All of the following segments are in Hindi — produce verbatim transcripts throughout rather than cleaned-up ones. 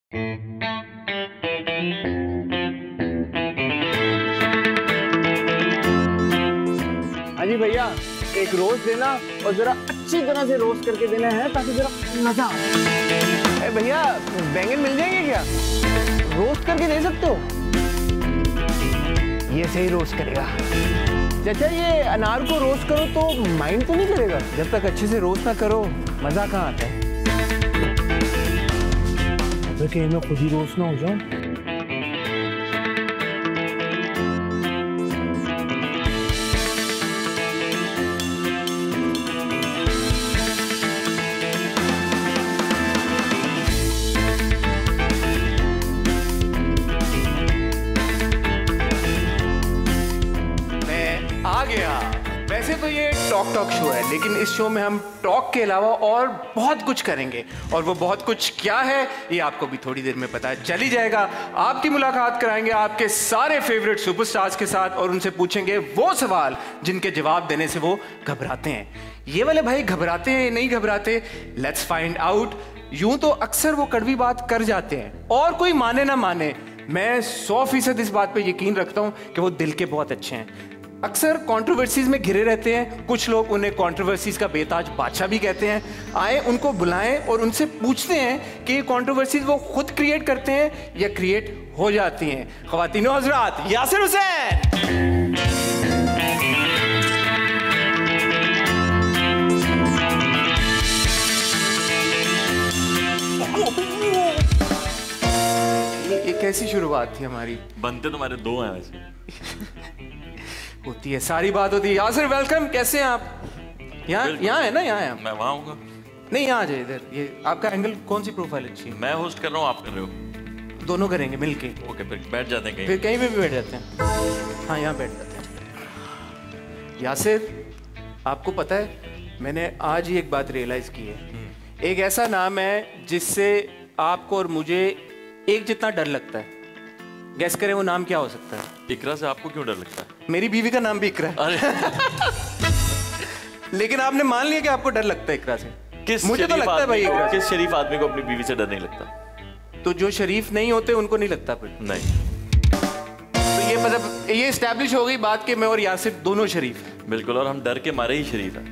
हाँ जी भैया, एक रोस्ट देना और जरा अच्छी तरह से रोस्ट करके देना है ताकि जरा मजा आए। भैया बैंगन मिल जाएंगे क्या? रोस्ट करके दे सकते हो? ये सही रोस्ट करेगा। चाचा ये अनार को रोस्ट करो तो माइंड तो नहीं करेगा? जब तक अच्छे से रोस्ट ना करो मजा कहाँ आता है? अबे कहीं मैं खुद ही रोस्ट ना हो जाऊं। आ गया। वैसे तो ये टॉक टॉक शो है, लेकिन इस शो में हम टॉक के अलावा और बहुत कुछ करेंगे, और वो बहुत कुछ क्या है ये आपको भी थोड़ी देर में पता चल ही जाएगा। आपकी मुलाकात कराएंगे आपके सारे फेवरेट सुपरस्टार्स के साथ और उनसे पूछेंगे वो सवाल जिनके जवाब देने से वो घबराते हैं। ये वाले भाई घबराते हैं नहीं घबराते, लेट्स फाइंड आउट। यूं तो अक्सर वो कड़वी बात कर जाते हैं, और कोई माने ना माने, मैं सौ फीसद इस बात पे यकीन रखता हूं कि वो दिल के बहुत अच्छे हैं। अक्सर कंट्रोवर्सीज में घिरे रहते हैं, कुछ लोग उन्हें कंट्रोवर्सीज का बेताज बादशाह भी कहते हैं। आए उनको बुलाएं और उनसे पूछते हैं कि ये कंट्रोवर्सीज वो खुद क्रिएट करते हैं या क्रिएट हो जाती हैं। ख्वातीनो हज़रात, यासिर हुसैन। ये कैसी शुरुआत थी हमारी? बनते तुम्हारे दो हैं वैसे। होती है, सारी बात होती है। यासिर वेलकम, कैसे हैं आप? यहाँ यहाँ है ना? यहाँ है। मैं वहाँ हूँ। नहीं यहाँ आ जाए इधर। ये आपका एंगल, कौन सी प्रोफाइल अच्छी है? मैं होस्ट कर रहा हूँ, आप कर रहे हो? दोनों करेंगे मिलके। ओके, फिर बैठ जाते हैं कहीं। फिर कहीं पे भी बैठ जाते हैं। हाँ यहाँ बैठ जाते हैं। यासिर, आपको पता है मैंने आज ही एक बात रियलाइज की है। एक ऐसा नाम है जिससे आपको और मुझे एक जितना डर लगता है। गैस करें वो नाम क्या हो सकता है? इकरा से आपको क्यों डर लगता है? मेरी बीवी का नाम भी इकरा है। अरे लेकिन आपने मान लिया कि आपको डर लगता है इकरा से। किस मुझे तो लगता है भाई इकरा से। किस शरीफ आदमी को अपनी बीवी से डर नहीं लगता? तो जो शरीफ नहीं होते उनको नहीं लगता फिर? नहीं। तो ये मतलब ये एस्टैब्लिश हो गई बात कि मैं और यासिर दोनों शरीफ हैं। बिल्कुल, और हम डर के मारे ही शरीफ हैं।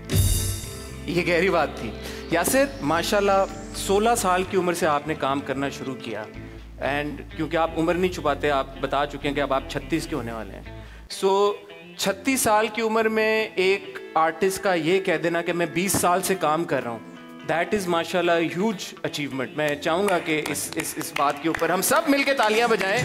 ये गहरी बात थी। यासिर माशाल्लाह सोलह साल की उम्र से आपने काम करना शुरू किया, एंड क्योंकि आप उम्र नहीं छुपाते, आप बता चुके हैं कि अब आप छत्तीस के होने वाले हैं। सो छत्तीस साल की उम्र में एक आर्टिस्ट का ये कह देना कि मैं बीस साल से काम कर रहा हूँ, दैट इज़ माशाल्लाह ह्यूज अचीवमेंट। मैं चाहूँगा कि इस इस इस बात के ऊपर हम सब मिलके तालियां बजाएं।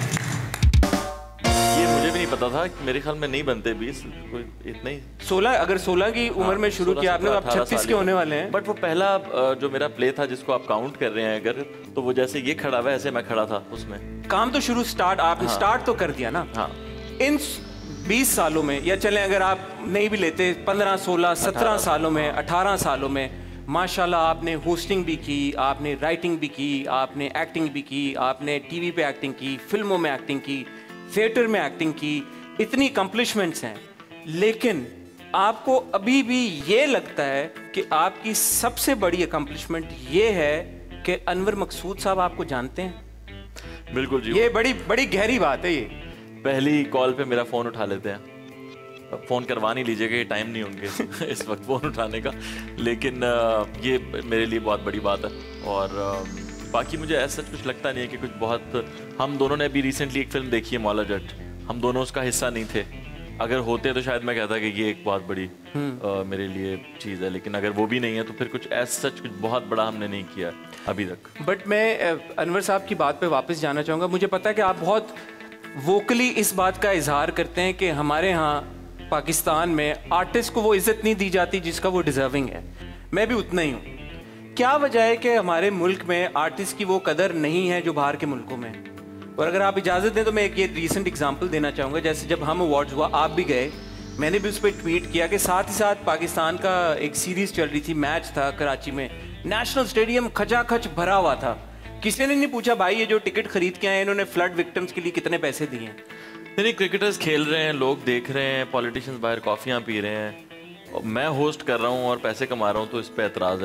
ये मुझे भी नहीं पता था, मेरे ख्याल में नहीं बनते बीस, कोई इतना ही। सोलह, अगर सोलह की उम्र में शुरू किया आपने, आप छत्तीस के होने वाले हैं। बट वो पहला जो मेरा प्ले था जिसको आप काउंट कर रहे हैं अगर, तो वो जैसे ये खड़ा हुआ है ऐसे मैं खड़ा था उसमें। काम तो शुरू स्टार्ट आपने हाँ। स्टार्ट तो कर दिया ना। हाँ। इन बीस सालों में, या चलें अगर आप नहीं भी लेते, पंद्रह सोलह सत्रह सालों में, अठारह सालों में माशाल्लाह आपने होस्टिंग भी की, आपने राइटिंग भी की, आपने एक्टिंग भी की, आपने टीवी पे एक्टिंग की, फिल्मों में एक्टिंग की, थिएटर में एक्टिंग की। इतनी अकम्पलिशमेंट्स हैं, लेकिन आपको अभी भी ये लगता है कि आपकी सबसे बड़ी अकम्पलिशमेंट ये है कि अनवर मकसूद साहब आपको जानते हैं? बिल्कुल जी। ये बड़ी बड़ी गहरी बात है। ये पहली कॉल पे मेरा फ़ोन उठा लेते हैं। फ़ोन करवा नहीं लीजिएगा, ये टाइम नहीं उनके इस वक्त फ़ोन उठाने का, लेकिन ये मेरे लिए बहुत बड़ी बात है। और बाकी मुझे ऐसा कुछ लगता नहीं है कि कुछ बहुत, हम दोनों ने अभी रिसेंटली एक फिल्म देखी है मौला जट, हम दोनों उसका हिस्सा नहीं थे। अगर होते तो शायद मैं कहता कि ये एक बहुत बड़ी आ, मेरे लिए चीज़ है, लेकिन अगर वो भी नहीं है तो फिर कुछ ऐसा सच कुछ बहुत बड़ा हमने नहीं किया अभी तक। बट मैं अनवर साहब की बात पे वापस जाना चाहूँगा। मुझे पता है कि आप बहुत वोकली इस बात का इजहार करते हैं कि हमारे यहाँ पाकिस्तान में आर्टिस्ट को वो इज़्ज़त नहीं दी जाती जिसका वो डिज़र्विंग है। मैं भी उतना ही हूँ। क्या वजह है कि हमारे मुल्क में आर्टिस्ट की वो कदर नहीं है जो बाहर के मुल्कों में? और अगर आप इजाज़त दें तो मैं एक ये रीसेंट एग्जांपल देना चाहूँगा। जैसे जब हम अवार्ड्स हुआ, आप भी गए, मैंने भी उस पर ट्वीट किया कि साथ ही साथ पाकिस्तान का एक सीरीज़ चल रही थी, मैच था कराची में, नेशनल स्टेडियम खचाखच भरा हुआ था। किसी ने नहीं पूछा भाई ये जो टिकट खरीद के आए इन्होंने फ्लड विक्टिम्स के लिए कितने पैसे दिए हैं? नहीं, क्रिकेटर्स खेल रहे हैं, लोग देख रहे हैं, पॉलिटिशियंस बाहर कॉफ़ियाँ पी रहे हैं, मैं होस्ट कर रहा हूँ और पैसे कमा रहा हूँ, तो इस पे एतराज़ है।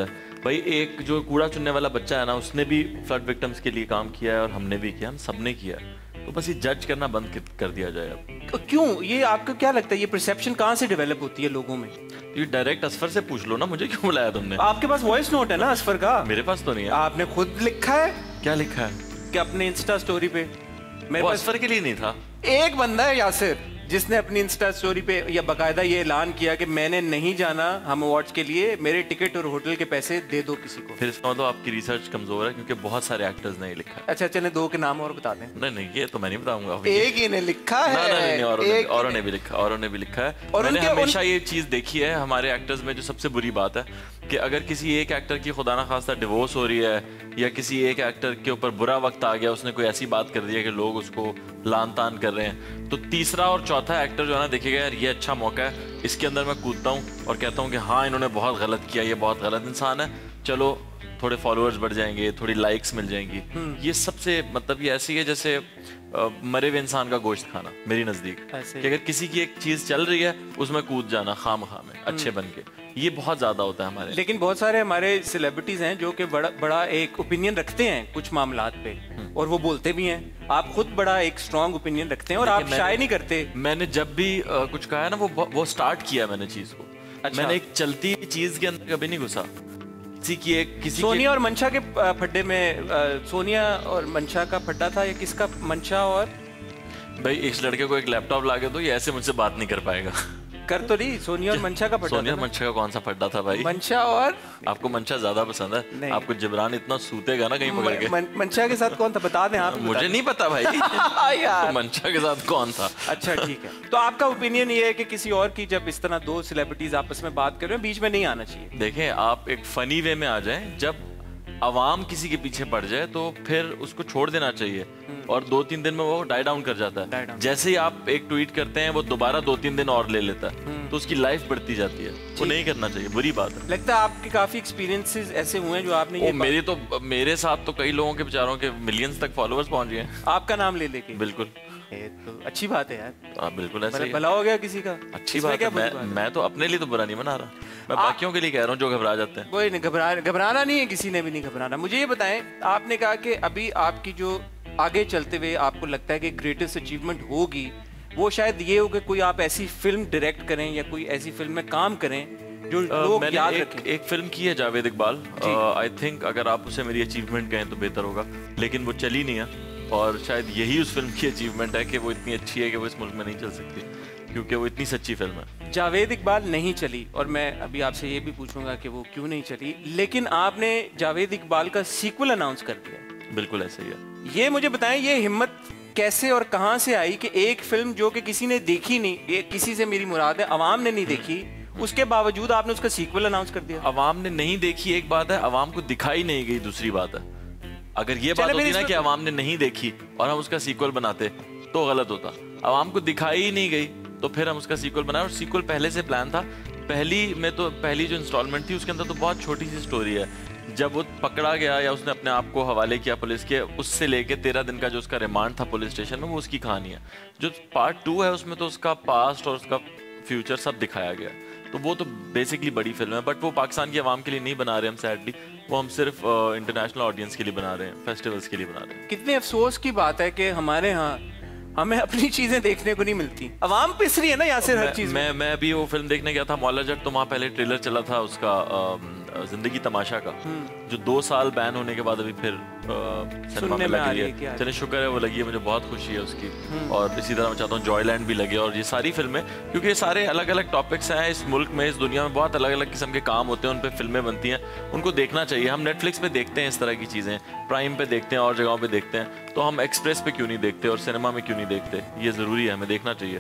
भाई एक जो कूड़ा चुनने वाला बच्चा है ना, उसने भी फ्लड विक्टिम्स के लिए काम किया है और हमने भी किया, हम सबने किया। तो बस ये जज करना बंद कर दिया जाए अब। क्यों? ये आपको क्या लगता है, ये परसेप्शन कहाँ से डेवलप होती है लोगों में? ये डायरेक्ट असफर से पूछ लो ना, मुझे क्यों बुलाया तुमने? आपके पास वॉइस नोट है ना असफर का? मेरे पास तो नहीं है। आपने खुद लिखा है? क्या लिखा है? कि अपने इंस्टा स्टोरी पे। मेरे पास असफर के लिए नहीं था। एक बंदा है यासिर जिसने अपनी इंस्टा स्टोरी पे या बकायदा ये ऐलान किया कि मैंने नहीं जाना हम अवार्ड्स के लिए, मेरे टिकट और होटल के पैसे दे दो किसी को। फिर इसका मतलब आपकी रिसर्च कमजोर है, क्योंकि बहुत सारे एक्टर्स ने लिखा है। अच्छा चले दो के नाम और बता दें। नहीं नहीं ये तो मैं नहीं बताऊंगा। एक ही ने लिखा है। ना, ना, नहीं, नहीं, औरों ने, औरों ने भी लिखा औरों ने भी लिखा है। और मैंने हमेशा ये चीज देखी है हमारे एक्टर्स में, जो सबसे बुरी बात है कि अगर किसी एक एक्टर की खुदा ना खास्ता डिवोर्स हो रही है या किसी एक एक्टर के ऊपर बुरा वक्त आ गया, उसने कोई ऐसी बात कर दी है कि लोग उसको लान तान कर रहे हैं, तो तीसरा और चौथा एक्टर जो है ना, देखेगा यार ये अच्छा मौका है, इसके अंदर मैं कूदता हूँ और कहता हूँ कि हाँ इन्होंने बहुत गलत किया, ये बहुत गलत इंसान है, चलो थोड़े फॉलोअर्स बढ़ जाएंगे, थोड़ी लाइक्स मिल जाएंगी। ये सबसे मतलब ये ऐसी है जैसे आ, मरे हुए इंसान का गोश्त खाना मेरी नजदीक, कि अगर किसी की एक चीज चल रही है उसमें कूद जाना खाम खाम है अच्छे बन के, ये बहुत ज्यादा होता है हमारे। लेकिन बहुत सारे हमारे सेलिब्रिटीज हैं जो कि बड़ा बड़ा एक ओपिनियन रखते हैं कुछ मामलात पे, और वो बोलते भी हैं। आप खुद बड़ा एक स्ट्रॉन्ग ओपिनियन रखते हैं और आप शाय नहीं करते। मैंने जब भी आ, कुछ कहा है ना, वो वो स्टार्ट किया मैंने चीज को। अच्छा। मैंने एक चलती चीज के अंदर कभी नहीं घुसा। किसी की एक किसी सोनिया और मंशा के फड्डे में, सोनिया और मंशा का फड्डा था या किसका? मंशा और भाई इस लड़के को एक लैपटॉप ला के दो, ये ऐसे मुझसे बात नहीं कर पाएगा। कर तो नहीं, सोनिया और मंशा का फड्डा। सोनिया मंशा का कौन सा फड्डा था भाई? मंशा और आपको मंशा ज्यादा पसंद है, आपको जिब्रान इतना सूतेगा ना कहीं पकड़ के। मन, मंशा के साथ कौन था बता दें आप। मुझे नहीं पता भाई। यार तो मंशा के साथ कौन था? अच्छा ठीक है, तो आपका ओपिनियन ये है कि किसी और की जब इस तरह दो सेलिब्रिटीज आपस में बात कर रहे हैं, बीच में नहीं आना चाहिए। देखें आप एक फनी वे में आ जाएं, जब अवाम किसी के पीछे पड़ जाए तो फिर उसको छोड़ देना चाहिए, और दो तीन दिन में वो डाई डाउन कर जाता है। जैसे ही आप एक ट्वीट करते हैं वो दोबारा दो तीन दिन और ले लेता है, तो उसकी लाइफ बढ़ती जाती है। वो नहीं करना चाहिए, बुरी बात है। लगता है आपके काफी एक्सपीरियंसेस ऐसे हुए हैं जो आपने ये मेरे तो मेरे साथ तो कई लोगों के बेचारों के मिलियंस तक फॉलोअर्स पहुंच गए हैं आपका नाम ले लेके। बिल्कुल, तो अच्छी बात है यार। आ, बिल्कुल ऐसे ही भला हो गया किसी का, अच्छी बात है। मैं, मैं तो अपने लिए तो बुरा नहीं बना रहा, मैं बाकियों के लिए कह रहा हूँ जो घबरा जाते हैं। कोई नहीं घबरा घबराना नहीं है, किसी ने भी नहीं घबराना। मुझे ये बताएं, आपने कहा कि अभी आपकी जो आगे चलते हुए आपको लगता है कि ग्रेटेस्ट अचीवमेंट होगी, वो शायद ये हो कि कोई आप ऐसी फिल्म डायरेक्ट करें या कोई ऐसी फिल्म में काम करें जो लोग मैंने याद एक, रखें। एक फिल्म की है जावेद इकबाल, आई थिंक अगर आप उसे मेरी अचीवमेंट कहें तो बेहतर होगा, लेकिन वो चली नहीं है, और शायद यही उस फिल्म की अचीवमेंट है कि वो इतनी अच्छी है कि वो इस मुल्क में नहीं चल सकती, क्योंकि वो इतनी सच्ची फिल्म है। जावेद इकबाल नहीं चली, और मैं अभी आपसे ये भी पूछूंगा कि वो क्यों नहीं चली, लेकिन आपने जावेद इकबाल का सीक्वल अनाउंस कर दिया। बिल्कुल ऐसे ही है। ये मुझे बताएं, ये हिम्मत कैसे और कहां से आई कि एक फिल्म जो कि किसी ने देखी नहीं, एक किसी से मेरी मुराद है अवाम ने नहीं देखी, उसके बावजूद आपने उसका सीक्वल अनाउंस कर दिया? अवाम ने नहीं देखी एक बात है, अवाम को दिखाई नहीं गई दूसरी बात है। अगर ये बात होती ना कि अवाम ने नहीं देखी और हम उसका सीक्वल बनाते तो गलत होता। अवाम को दिखाई ही नहीं गई तो फिर हम उसका सीक्वल बनाए, और सीक्वल पहले से प्लान था। पहली में तो पहली जो इंस्टॉलमेंट थी उसके अंदर तो बहुत छोटी सी स्टोरी है, जब वो पकड़ा गया या उसने अपने आप को हवाले किया पुलिस के, उससे लेके तेरह दिन का जो उसका रिमांड था पुलिस स्टेशन में, वो उसकी कहानी है। जो पार्ट टू है उसमें तो उसका पास्ट और उसका फ्यूचर सब दिखाया गया, तो वो तो बेसिकली बड़ी फिल्म है, बट वो पाकिस्तान की आवाम के लिए नहीं बना रहे हम सैडली, वो हम सिर्फ इंटरनेशनल ऑडियंस के लिए बना रहे हैं, फेस्टिवल्स के लिए बना रहे हैं। कितने अफसोस की बात है कि हमारे यहाँ हमें अपनी चीजें देखने को नहीं मिलती, अवाम पिस रही है ना यासिर हर चीज। मैं मैं भी वो फिल्म देखने गया था मौला जट, तो वहाँ पहले ट्रेलर चला था उसका जिंदगी तमाशा का, जो दो साल बैन होने के बाद अभी फिर सिनेमा में लगी है। चलिए शुक्र है वो लगी है, मुझे बहुत खुशी है उसकी, और इसी तरह मैं चाहता हूँ जॉयलैंड भी लगे, और ये सारी फिल्में, क्योंकि ये सारे अलग अलग टॉपिक्स हैं इस मुल्क में, इस दुनिया में बहुत अलग अलग किस्म के काम होते हैं, उन पर फिल्में बनती हैं, उनको देखना चाहिए। हम नेटफ्लिक्स पे देखते हैं इस तरह की चीज़ें, प्राइम पे देखते हैं और जगहों पे देखते हैं, तो हम एक्सप्रेस पे क्यों नहीं देखते और सिनेमा में क्यों नहीं देखते? ये ज़रूरी है, हमें देखना चाहिए।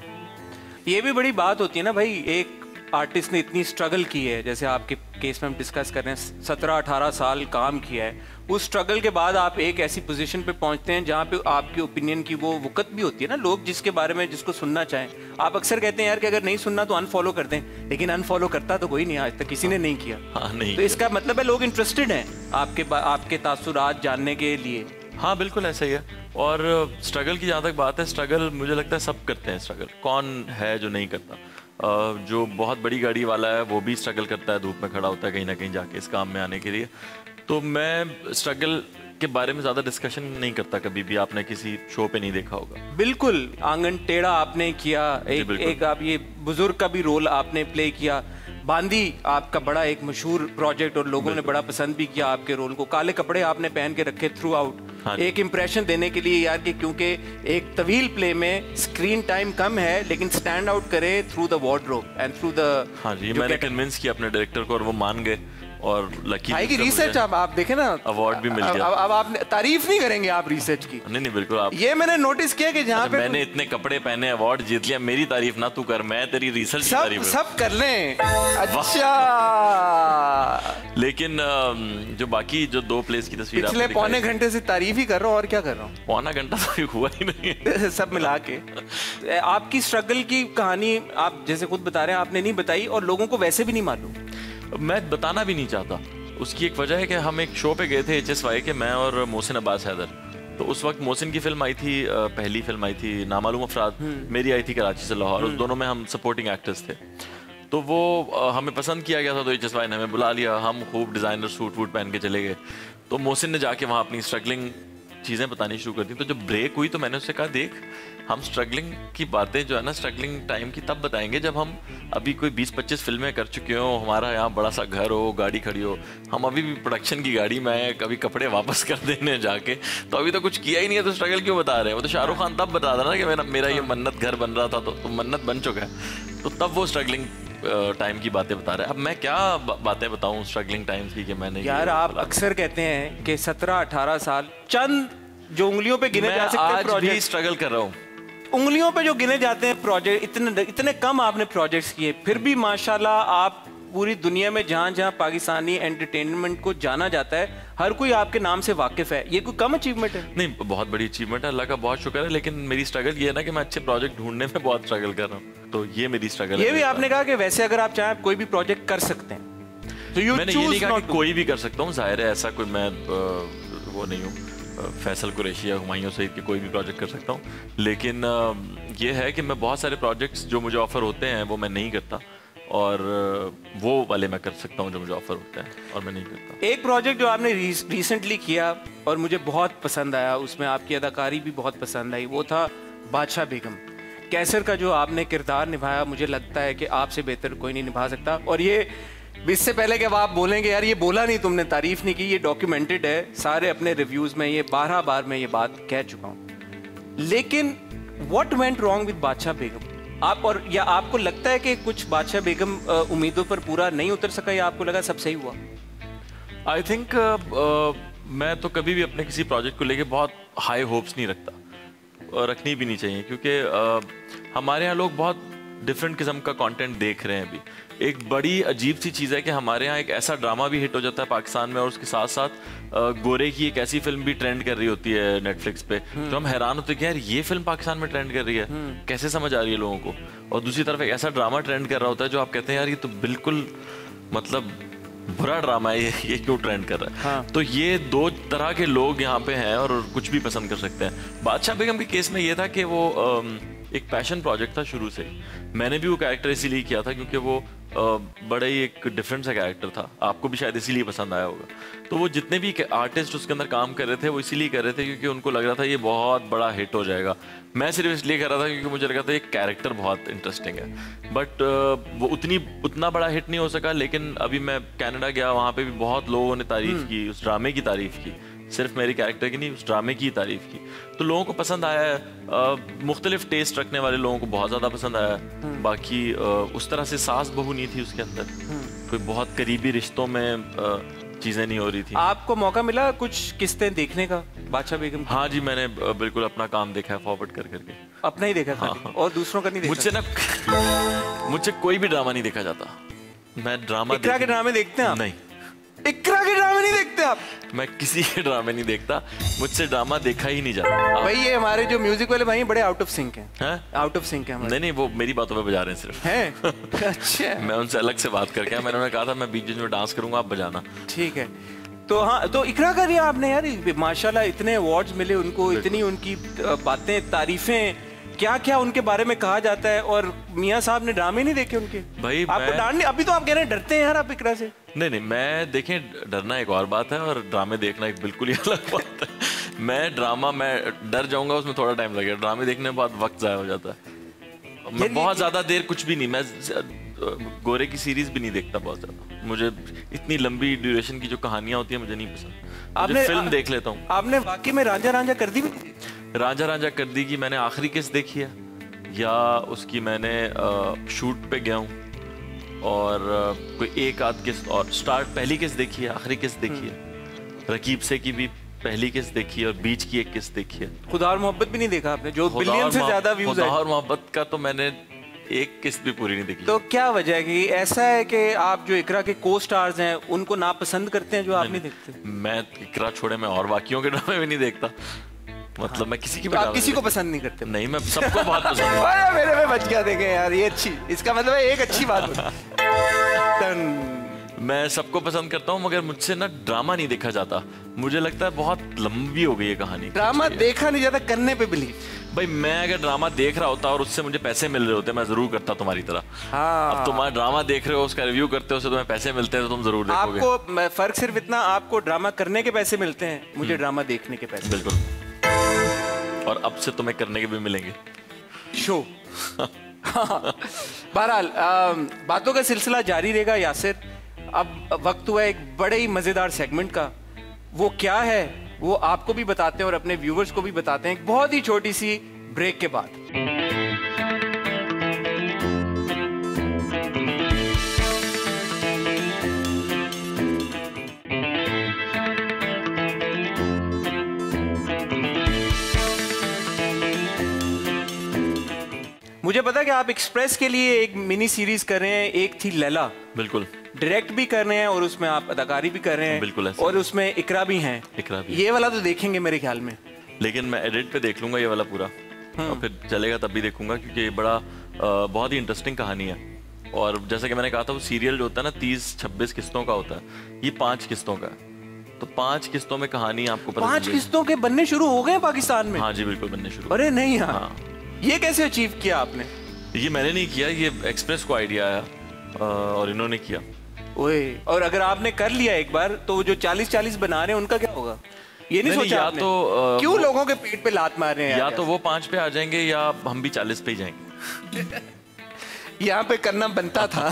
ये भी बड़ी बात होती है ना भाई, एक आर्टिस्ट ने इतनी स्ट्रगल की है, जैसे आपके केस में हम डिस्कस कर रहे हैं, सत्रह अठारह साल काम किया है, उस स्ट्रगल के बाद आप एक ऐसी पोजीशन पे पहुंचते हैं जहां पे आपके ओपिनियन की वो वक़्त भी होती है ना, लोग जिसके बारे में जिसको सुनना चाहें। आप अक्सर कहते हैं यार कि अगर नहीं सुनना तो अनफॉलो कर दें, लेकिन अनफॉलो करता तो कोई नहीं, आज तक किसी ने नहीं किया। हाँ, नहीं तो इसका मतलब है लोग इंटरेस्टेड हैं आपके आपके तासुरात जानने के लिए। हाँ बिल्कुल ऐसा ही है। और स्ट्रगल की जहाँ तक बात है, स्ट्रगल मुझे लगता है सब करते हैं स्ट्रगल, कौन है जो नहीं करता। जो बहुत बड़ी गाड़ी वाला है वो भी स्ट्रगल करता है, धूप में खड़ा होता है कहीं ना कहीं जाके इस काम में आने के लिए। तो मैं स्ट्रगल के बारे में ज़्यादा डिस्कशन नहीं करता कभी भी, आपने किसी शो पे नहीं देखा होगा। बिल्कुल, आंगन टेढ़ा आपने किया, एक, एक आप ये बुजुर्ग का भी रोल आपने प्ले किया, बांदी आपका बड़ा एक मशहूर प्रोजेक्ट और लोगों ने बड़ा पसंद भी किया आपके रोल को, काले कपड़े आपने पहन के रखे थ्रू आउट, हाँ एक इम्प्रेशन देने के लिए यार कि क्योंकि एक तवील प्ले में स्क्रीन टाइम कम है लेकिन स्टैंड आउट करे through the wardrobe and through the. हाँ जी, मैंने कन्विंस किया अपने डायरेक्टर को और वो मान गए और लकी भाई की रिसर्च आप आप देखें ना, अवार्ड भी मिल गया। अब अब आप तारीफ नहीं करेंगे आप रिसर्च की? नहीं नहीं बिल्कुल, आप ये मैंने नोटिस किया कि जहाँ पे मैंने इतने कपड़े पहने अवार्ड जीत लिया, मेरी तारीफ ना तू कर, मैं तेरी रिसर्च की तारीफ सब कर लें। अच्छा, लेकिन जो बाकी जो दो प्लेस की तस्वीर पिछले पौने घंटे से तारीफ ही कर रहा हूँ और क्या कर रहा हूँ, पौना घंटा तो हुआ ही नहीं सब मिला के। आपकी स्ट्रगल की कहानी आप जैसे खुद बता रहे हैं आपने नहीं बताई और लोगों को वैसे भी नहीं मालूम, मैं बताना भी नहीं चाहता। उसकी एक वजह है कि हम एक शो पे गए थे एच एस वाई के, मैं और मोहसिन अब्बास हैदर। तो उस वक्त मोहसिन की फिल्म आई थी, पहली फिल्म आई थी नामालूम अफराद, मेरी आई थी कराची से लाहौर, उस दोनों में हम सपोर्टिंग एक्टर्स थे। तो वो हमें पसंद किया गया था, तो एच एस वाई ने हमें बुला लिया, हम खूब डिज़ाइनर सूट वूट पहन के चले गए। तो मोहसिन ने जाके वहाँ अपनी स्ट्रगलिंग चीज़ें बतानी शुरू कर दी। तो जब ब्रेक हुई तो मैंने उससे कहा देख, हम स्ट्रगलिंग की बातें जो है ना स्ट्रगलिंग टाइम की तब बताएंगे जब हम अभी कोई बीस पच्चीस फिल्में कर चुके हो, हमारा यहाँ बड़ा सा घर हो, गाड़ी खड़ी हो, हम अभी भी प्रोडक्शन की गाड़ी में आए, कभी कपड़े वापस कर देने जाके, तो अभी तो कुछ किया ही नहीं है, तो स्ट्रगल क्यों बता रहे हैं? वो तो शाहरुख खान तब बता रहा ना कि मेरा मेरा ये मन्नत घर बन रहा था, तो, तो मन्नत बन चुका है, तो तब वो स्ट्रगलिंग टाइम की बातें बता रहे हैं। अब मैं क्या बातें बताऊं स्ट्रगलिंग टाइम की कि मैंने यार आप अक्सर कहते हैं कि सत्रह अठारह साल चंद जो उंगलियों पे गिने जा सकते हैं प्रोजेक्ट, आज भी स्ट्रगल कर रहा हूँ, उंगलियों पे जो गिने जाते हैं प्रोजेक्ट, इतने इतने कम आपने प्रोजेक्ट्स किए, फिर भी माशाल्लाह आप पूरी दुनिया में जहां जहां पाकिस्तानी एंटरटेनमेंट को जाना जाता है हर कोई आपके नाम से वाकिफ है। ये कोई कम अचीवमेंट है? नहीं, बहुत बड़ी अचीवमेंट है, अल्लाह का बहुत शुक्र है। लेकिन मेरी स्ट्रगल ये है ना कि मैं अच्छे प्रोजेक्ट ढूंढने में बहुत स्ट्रगल कर रहा हूँ, तो ये मेरी स्ट्रगल है। ये भी आपने कहा कि वैसे अगर आप चाहें कोई भी प्रोजेक्ट कर सकते हैं, तो यू मैंने ये नहीं कहा कि कोई भी कर सकता हूँ, जाहिर है ऐसा कोई मैं वो नहीं हूँ फैसल कुरैशी या हुमायूं सईद के कोई भी प्रोजेक्ट कर सकता हूँ, लेकिन ये है कि मैं बहुत सारे प्रोजेक्ट्स जो मुझे ऑफर होते हैं वो मैं नहीं करता, और वो वाले मैं कर सकता हूँ जो मुझे ऑफर होता है और मैं नहीं करता। एक प्रोजेक्ट जो आपने रिसेंटली किया और मुझे बहुत पसंद आया, उसमें आपकी अदाकारी भी बहुत पसंद आई, वो था बादशाह बेगम। कैसर का जो आपने किरदार निभाया, मुझे लगता है कि आपसे बेहतर कोई नहीं निभा सकता। और ये इससे पहले कि आप बोलेंगे यार ये बोला नहीं तुमने, तारीफ नहीं की, ये डॉक्यूमेंटेड है सारे अपने रिव्यूज में, ये बारह बार मैं ये बात कह चुका हूँ। लेकिन व्हाट वेंट रॉन्ग विद बादशाह बेगम? आप और या आपको लगता है कि कुछ बादशाह बेगम उम्मीदों पर पूरा नहीं उतर सका, या आपको लगा सब सही हुआ? आई थिंक uh, मैं तो कभी भी अपने किसी प्रोजेक्ट को लेके बहुत हाई होप्स नहीं रखता, और रखनी भी नहीं चाहिए, क्योंकि uh, हमारे यहाँ लोग बहुत डिफरेंट किस्म का कंटेंट देख रहे हैं अभी। एक बड़ी अजीब सी चीज़ है कि हमारे यहाँ एक ऐसा ड्रामा भी हिट हो जाता है पाकिस्तान में, और उसके साथ साथ गोरे की एक ऐसी फिल्म भी ट्रेंड कर रही होती है नेटफ्लिक्स पे, तो हम हैरान होते हैं कि यार ये फिल्म पाकिस्तान में ट्रेंड कर रही है, कैसे समझ आ रही है लोगों को। और दूसरी तरफ एक ऐसा ड्रामा ट्रेंड कर रहा होता है जो आप कहते हैं यार ये तो बिल्कुल मतलब बुरा ड्रामा है, ये ये क्यों ट्रेंड कर रहा है। हाँ। तो ये दो तरह के लोग यहाँ पे हैं और कुछ भी पसंद कर सकते हैं। बादशाह बेगम के केस में ये था कि वो एक पैशन प्रोजेक्ट था शुरू से। मैंने भी वो कैरेक्टर इसीलिए किया था क्योंकि वो बड़ा ही एक डिफरेंट सा कैरेक्टर था, आपको भी शायद इसीलिए पसंद आया होगा। तो वो जितने भी आर्टिस्ट उसके अंदर काम कर रहे थे वो इसीलिए कर रहे थे क्योंकि उनको लग रहा था ये बहुत बड़ा हिट हो जाएगा। मैं सिर्फ इसलिए कर रहा था क्योंकि मुझे लगा था ये कैरेक्टर बहुत इंटरेस्टिंग है, बट वो उतनी उतना बड़ा हिट नहीं हो सका। लेकिन अभी मैं कनाडा गया, वहाँ पे भी बहुत लोगों ने तारीफ की, उस ड्रामे की तारीफ की, सिर्फ मेरी कैरेक्टर की नहीं, उस ड्रामे की तारीफ की। तो लोगों को पसंद आया है, मुख्तलिफ टेस्ट रखने वाले लोगों को बहुत ज़्यादा पसंद आया है। बाकी आ, उस तरह से सास बहू नहीं थी उसके अंदर, कोई बहुत करीबी रिश्तों में चीज़ें नहीं हो रही थी। आपको मौका मिला कुछ किस्तें देखने का बादशाह बेगम? हाँ जी, मैंने बिल्कुल अपना काम देखा है फॉरवर्ड कर करके। अपना ही देखा? हाँ, हाँ। और दूसरों का नहीं देखा? मुझसे ना मुझसे कोई भी ड्रामा नहीं देखा जाता। मैं ड्रामा इकरा के ड्रामे देखते हैं आप? नहीं, इकरा के ड्रामे नहीं देखते आप? मैं किसी के ड्रामे नहीं देखता, मुझसे ड्रामा देखा ही नहीं जाता। भाई ये हमारे जो म्यूजिक वाले भाई बड़े आउट ऑफ सिंक हैं। हैं? आउट ऑफ सिंक हैं। नहीं नहीं, वो मेरी बातों पे बजा रहे हैं सिर्फ। हैं? अच्छा। मैं उनसे अलग से बात करके, मैंने उन्हें कहा था मैं बीच बीच में डांस करूंगा, आप बजाना। ठीक है। तो हाँ, तो इकरा कर दिया आपने यार, माशाल्लाह इतने अवार्ड्स मिले उनको, इतनी उनकी बातें तारीफें क्या क्या उनके बारे में कहा जाता है, और मियाँ साहब ने ड्रामे नहीं देखे उनके? भाई आपको मैं... डांट नहीं, अभी तो आप कह रहे हैं डरते हैं यार आप इकरा से। नहीं नहीं, मैं देखें डरना एक और बात है और ड्रामे देखना एक बिल्कुल ही अलग बात है। मैं ड्रामा मैं डर जाऊंगा, उसमें थोड़ा टाइम लगेगा, ड्रामे देखने के बाद वक्त जाया हो जाता है। मैं बहुत ज्यादा देर कुछ भी नहीं, मैं गोरे की सीरीज भी नहीं देखता बहुत ज्यादा, मुझे इतनी लंबी ड्यूरेशन की जो कहानियां होती है मुझे नहीं पसंद। आपने फिल्म देख लेता हूँ। आपने वाकई में रांझा रांझा कर दी? रांझा रांझा कर दी की मैंने आखिरी किस्त देखी है, या उसकी मैंने शूट पे गया हूँ और आ, कोई एक आध किस्त और स्टार्ट पहली किस्त देखी है, आखिरी किस्त देखी है। रकीब से की भी पहली किस्त देखी है और बीच की एक किस्त देखी है। खुदा और मोहब्बत भी नहीं देखा आपने, जो बिलियन से ज्यादा व्यूज है? खुदा और मोहब्बत का तो मैंने एक किस्त भी पूरी नहीं देखी। तो क्या वजह है कि ऐसा है कि आप जो इकरा के को स्टार्स हैं उनको नापसंद करते हैं जो आप नहीं देखते? मैं इकरा छोड़े मैं और बाकियों के ड्रामे भी नहीं देखता, मतलब हाँ। मैं किसी की तो आप किसी को पसंद नहीं करते? नहीं, मैं सबको बहुत पसंद है। अरे मेरे में बच गया, देखें यार ये अच्छी, इसका मतलब है एक अच्छी बात। मैं सबको पसंद करता हूँ मगर मुझसे ना ड्रामा नहीं देखा जाता, मुझे लगता है बहुत लंबी हो गई है कहानी। ड्रामा देखा नहीं जाता, करने पे बिलीव। भाई मैं अगर ड्रामा देख रहा होता और उससे मुझे पैसे मिल रहे होते मैं जरूर करता तुम्हारी तरह। हाँ। अब तुम्हारा ड्रामा देख रहे हो, उसका रिव्यू करते हो, उससे तुम्हें पैसे मिलते हैं तो तुम जरूर देखोगे। आपको फर्क सिर्फ इतना, आपको ड्रामा करने के पैसे मिलते हैं, मुझे ड्रामा देखने के पैसे। बिल्कुल, और अब से तुम्हें करने के भी मिलेंगे शो। बहरहाल बातों का सिलसिला जारी रहेगा यासिर। अब वक्त हुआ एक बड़े ही मजेदार सेगमेंट का, वो क्या है वो आपको भी बताते हैं और अपने व्यूवर्स को भी बताते हैं एक बहुत ही छोटी सी ब्रेक के बाद। मुझे पता है कि आप एक्सप्रेस के लिए एक मिनी सीरीज कर रहे हैं, एक थी लैला। बिल्कुल, डायरेक्ट भी कर रहे हैं और उसमें आप अदाकारी भी कर रहे हैं। बिल्कुल, और उसमें इकरा भी हैं। इकरा भी। ये वाला तो देखेंगे मेरे ख्याल में, लेकिन मैं एडिट पे देख लूंगा ये वाला पूरा, और फिर चलेगा तब भी देखूंगा, क्योंकि ये बड़ा बहुत ही इंटरेस्टिंग कहानी है। और जैसा कि मैंने कहा था, वो सीरियल जो होता है ना तीस छब्बीस किस्तों का होता है, ये पांच किस्तों का है। तो पांच किस्तों में कहानी आपको पता पांच किस्तों के बनने शुरू हो गए पाकिस्तान में? हाँ जी बिल्कुल, बनने शुरू। अरे नहीं यार, हाँ। ये कैसे अचीव किया आपने? ये मैंने नहीं किया, ये एक्सप्रेस को आइडिया आया और इन्होंने किया। ओए, और अगर आपने कर लिया एक बार तो जो चालीस चालीस बना रहे हैं उनका क्या होगा? ये नहीं, नहीं सोचा आपने? तो क्यों लोगों के पेट पे लात मार रहे हैं? या तो वो पांच पे आ जाएंगे या हम भी चालीस पे ही जाएंगे। यहाँ पे करना बनता था।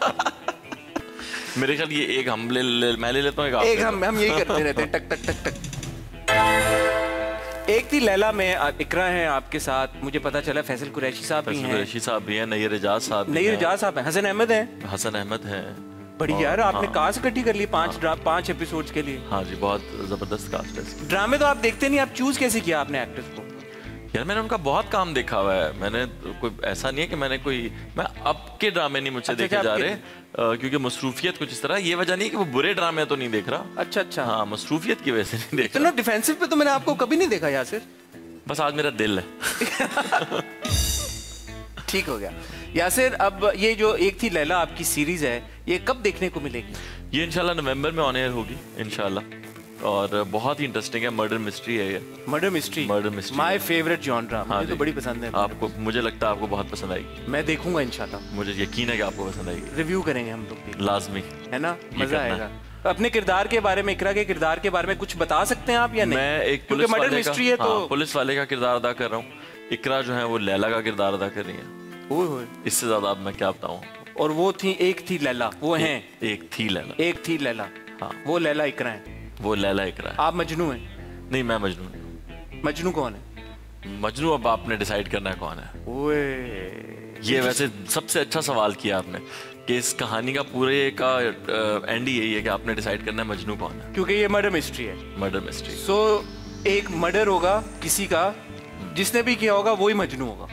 मेरे ख्याल ये एक हम ले, ले मैं ले लेता हूँ, एक, एक हम हम यही करते रहते हैं, टक टक टक टक। एक थी लैला में इकरा हैं आपके साथ, मुझे पता चला फैसल कुरैशी साहब भी हैं। कुरैशी साहब भी हैं, नईर एजाज साहब नईर एजाज साहब हैं, हसन अहमद हैं। हसन अहमद हैं। बड़ी यार, आपने कास्ट इकट्ठी कर ली पांच हाँ। पांच एपिसोड्स के लिए। हाँ जी, बहुत जबरदस्त कास्ट है। ड्रामे तो आप देखते नहीं, आप चूज कैसे किया आपने एक्टर्स को? यार मैंने उनका बहुत काम देखा हुआ है, मैंने कोई ऐसा नहीं है कि मैंने कोई, मैं अब के ड्रामे नहीं मुझसे अच्छा, देखे जा रहे, क्योंकि मसरूफियत कुछ इस तरह, ये वजह नहीं कि वो बुरे ड्रामे तो नहीं देख रहा। अच्छा अच्छा, हाँ, मसरूफियत की वजह से नहीं देख रहा। डिफेंसिव पे तो मैंने आपको कभी नहीं देखा यासिर। बस आज मेरा दिल है। ठीक हो गया यासिर। अब ये जो एक थी लैला आपकी सीरीज है, ये कब देखने को मिलेगी? ये इंशाल्लाह नवंबर में ऑन एयर होगी इंशाल्लाह, और बहुत ही इंटरेस्टिंग है, मर्डर मिस्ट्री है ये। Murder mystery, murder mystery my favourite genre, मुझे तो बड़ी पसंद है। आपको, मुझे लगता है आपको बहुत पसंद आएगी। मैं देखूंगा इंशाल्लाह, मुझे यकीन है कि आपको पसंद आएगी। रिव्यू करेंगे हम लोग, लाजमी है ना, मजा आएगा। अपने किरदार के बारे में, इकरा के किरदार के बारे में कुछ बता सकते हैं आप या नहीं? मैं एक पुलिस मर्डर मिस्ट्री है तो हाँ, पुलिस वाले का किरदार अदा कर रहा हूँ। इकरा जो है वो लैला का किरदार अदा कर रही है। ओए होए, इससे ज्यादा अब मैं क्या बताऊँ। और वो थी, एक थी लैला, वो हैं एक थी लैला, एक थी लैला। हाँ, वो लैला इकरा है, वो लैला इकरा है। आप मजनू हैं? नहीं, मैं मजनू नहीं। मजनू कौन है? मजनू अब आपने डिसाइड करना है कौन है। ओए, ये वैसे सबसे अच्छा सवाल किया आपने कि इस कहानी का पूरे का एंड ही यही है कि आपने डिसाइड करना है मजनू कौन है, क्योंकि ये मर्डर मिस्ट्री है। Murder mystery. सो एक मर्डर होगा किसी का, जिसने भी किया होगा वही मजनू होगा।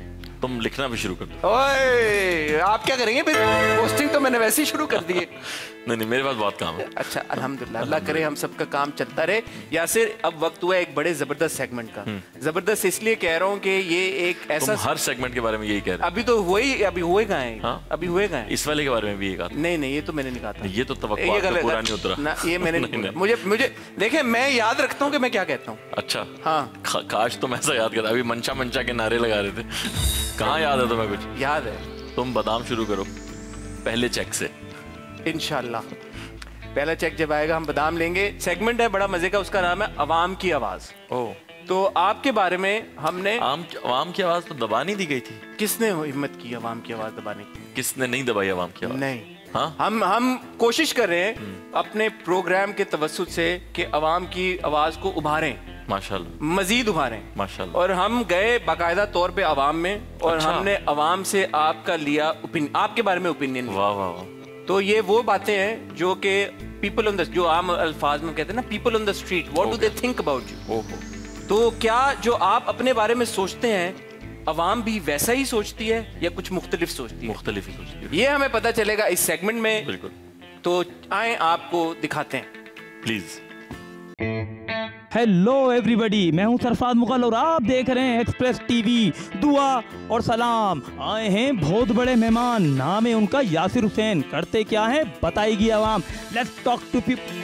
तुम लिखना भी शुरू कर दो। ओए, आप क्या करेंगे फिर? पोस्टिंग तो मैंने वैसे ही शुरू कर दी है। नहीं नहीं मेरे पास बहुत काम है। अच्छा अल्हम्दुलिल्लाह, अल्लाह करे हम सबका काम चलता रहे। यासिर अब वक्त हुआ एक बड़े जबरदस्त सेगमेंट का। जबरदस्त इसलिए कह रहा हूँ कि ये एक ऐसा तुम हर सेगमेंट के बारे में यही कह रहे अभी तो हुए अभी हुए कहाँ हैं? हाँ? अभी हुए कहाँ हैं? इस वाले के बारे में भी यही कहा था। नहीं नहीं ये तो मैंने नहीं कहा था। ये तो तवक्कुआत ये का गलत पूरा है। नहीं उतरा ना ये मैंने नहीं, नहीं नहीं। मुझे मुझे देखे मैं याद रखता हूँ कि मैं क्या कहता हूँ। अच्छा हाँ खा- काश तुम ऐसा याद करता। अभी मंशा मंशा के नारे लगा रहे थे। कहाँ याद है तुम्हें कुछ? याद है तुम बादाम शुरू करो पहले चेक से। इंशाल्लाह पहला चेक जब आएगा हम बादाम लेंगे। सेगमेंट है बड़ा मजे का, उसका नाम है अवाम की आवाज। ओह तो आपके बारे में हमने आम आवाम की आवाज तो दबा नहीं दी गई थी। किसने हिम्मत की अवाम की आवाज दबाने की? किसने नहीं दबाई आवाम की आवाज? नहीं हाँ हम हम कोशिश कर रहे हैं अपने प्रोग्राम के तवस्सुत से कि अवाम की आवाज को उभारें, माशाल्लाह मजीद उभारें। माशाल्लाह। और हम गए बाकायदा तौर पे अवाम में और अच्छा। हमने अवाम से आपका लिया ओपिनियन, आपके बारे में ओपिनियन लिया। वाह वाह वाह। तो ये वो बातें हैं जो कि पीपल ऑन द, जो आम अल्फाज में कहते हैं ना, people on the street, what do they think about you. ओहो तो क्या जो आप अपने बारे में सोचते हैं अवाम भी वैसा ही सोचती है या कुछ मुख्तलिफ सोचती है? मुख्तलिफ ही सोचती है। ये हमें पता चलेगा इस सेगमेंट में। बिल्कुल। तो आए आपको दिखाते हैं। प्लीज। हेलो एवरीबॉडी, मैं हूं सरफराज मुगल और आप देख रहे हैं एक्सप्रेस टीवी। दुआ और सलाम। आए हैं बहुत बड़े मेहमान, नाम है उनका यासिर हुसैन। करते क्या है बताएगी आवाम। Let's talk to people.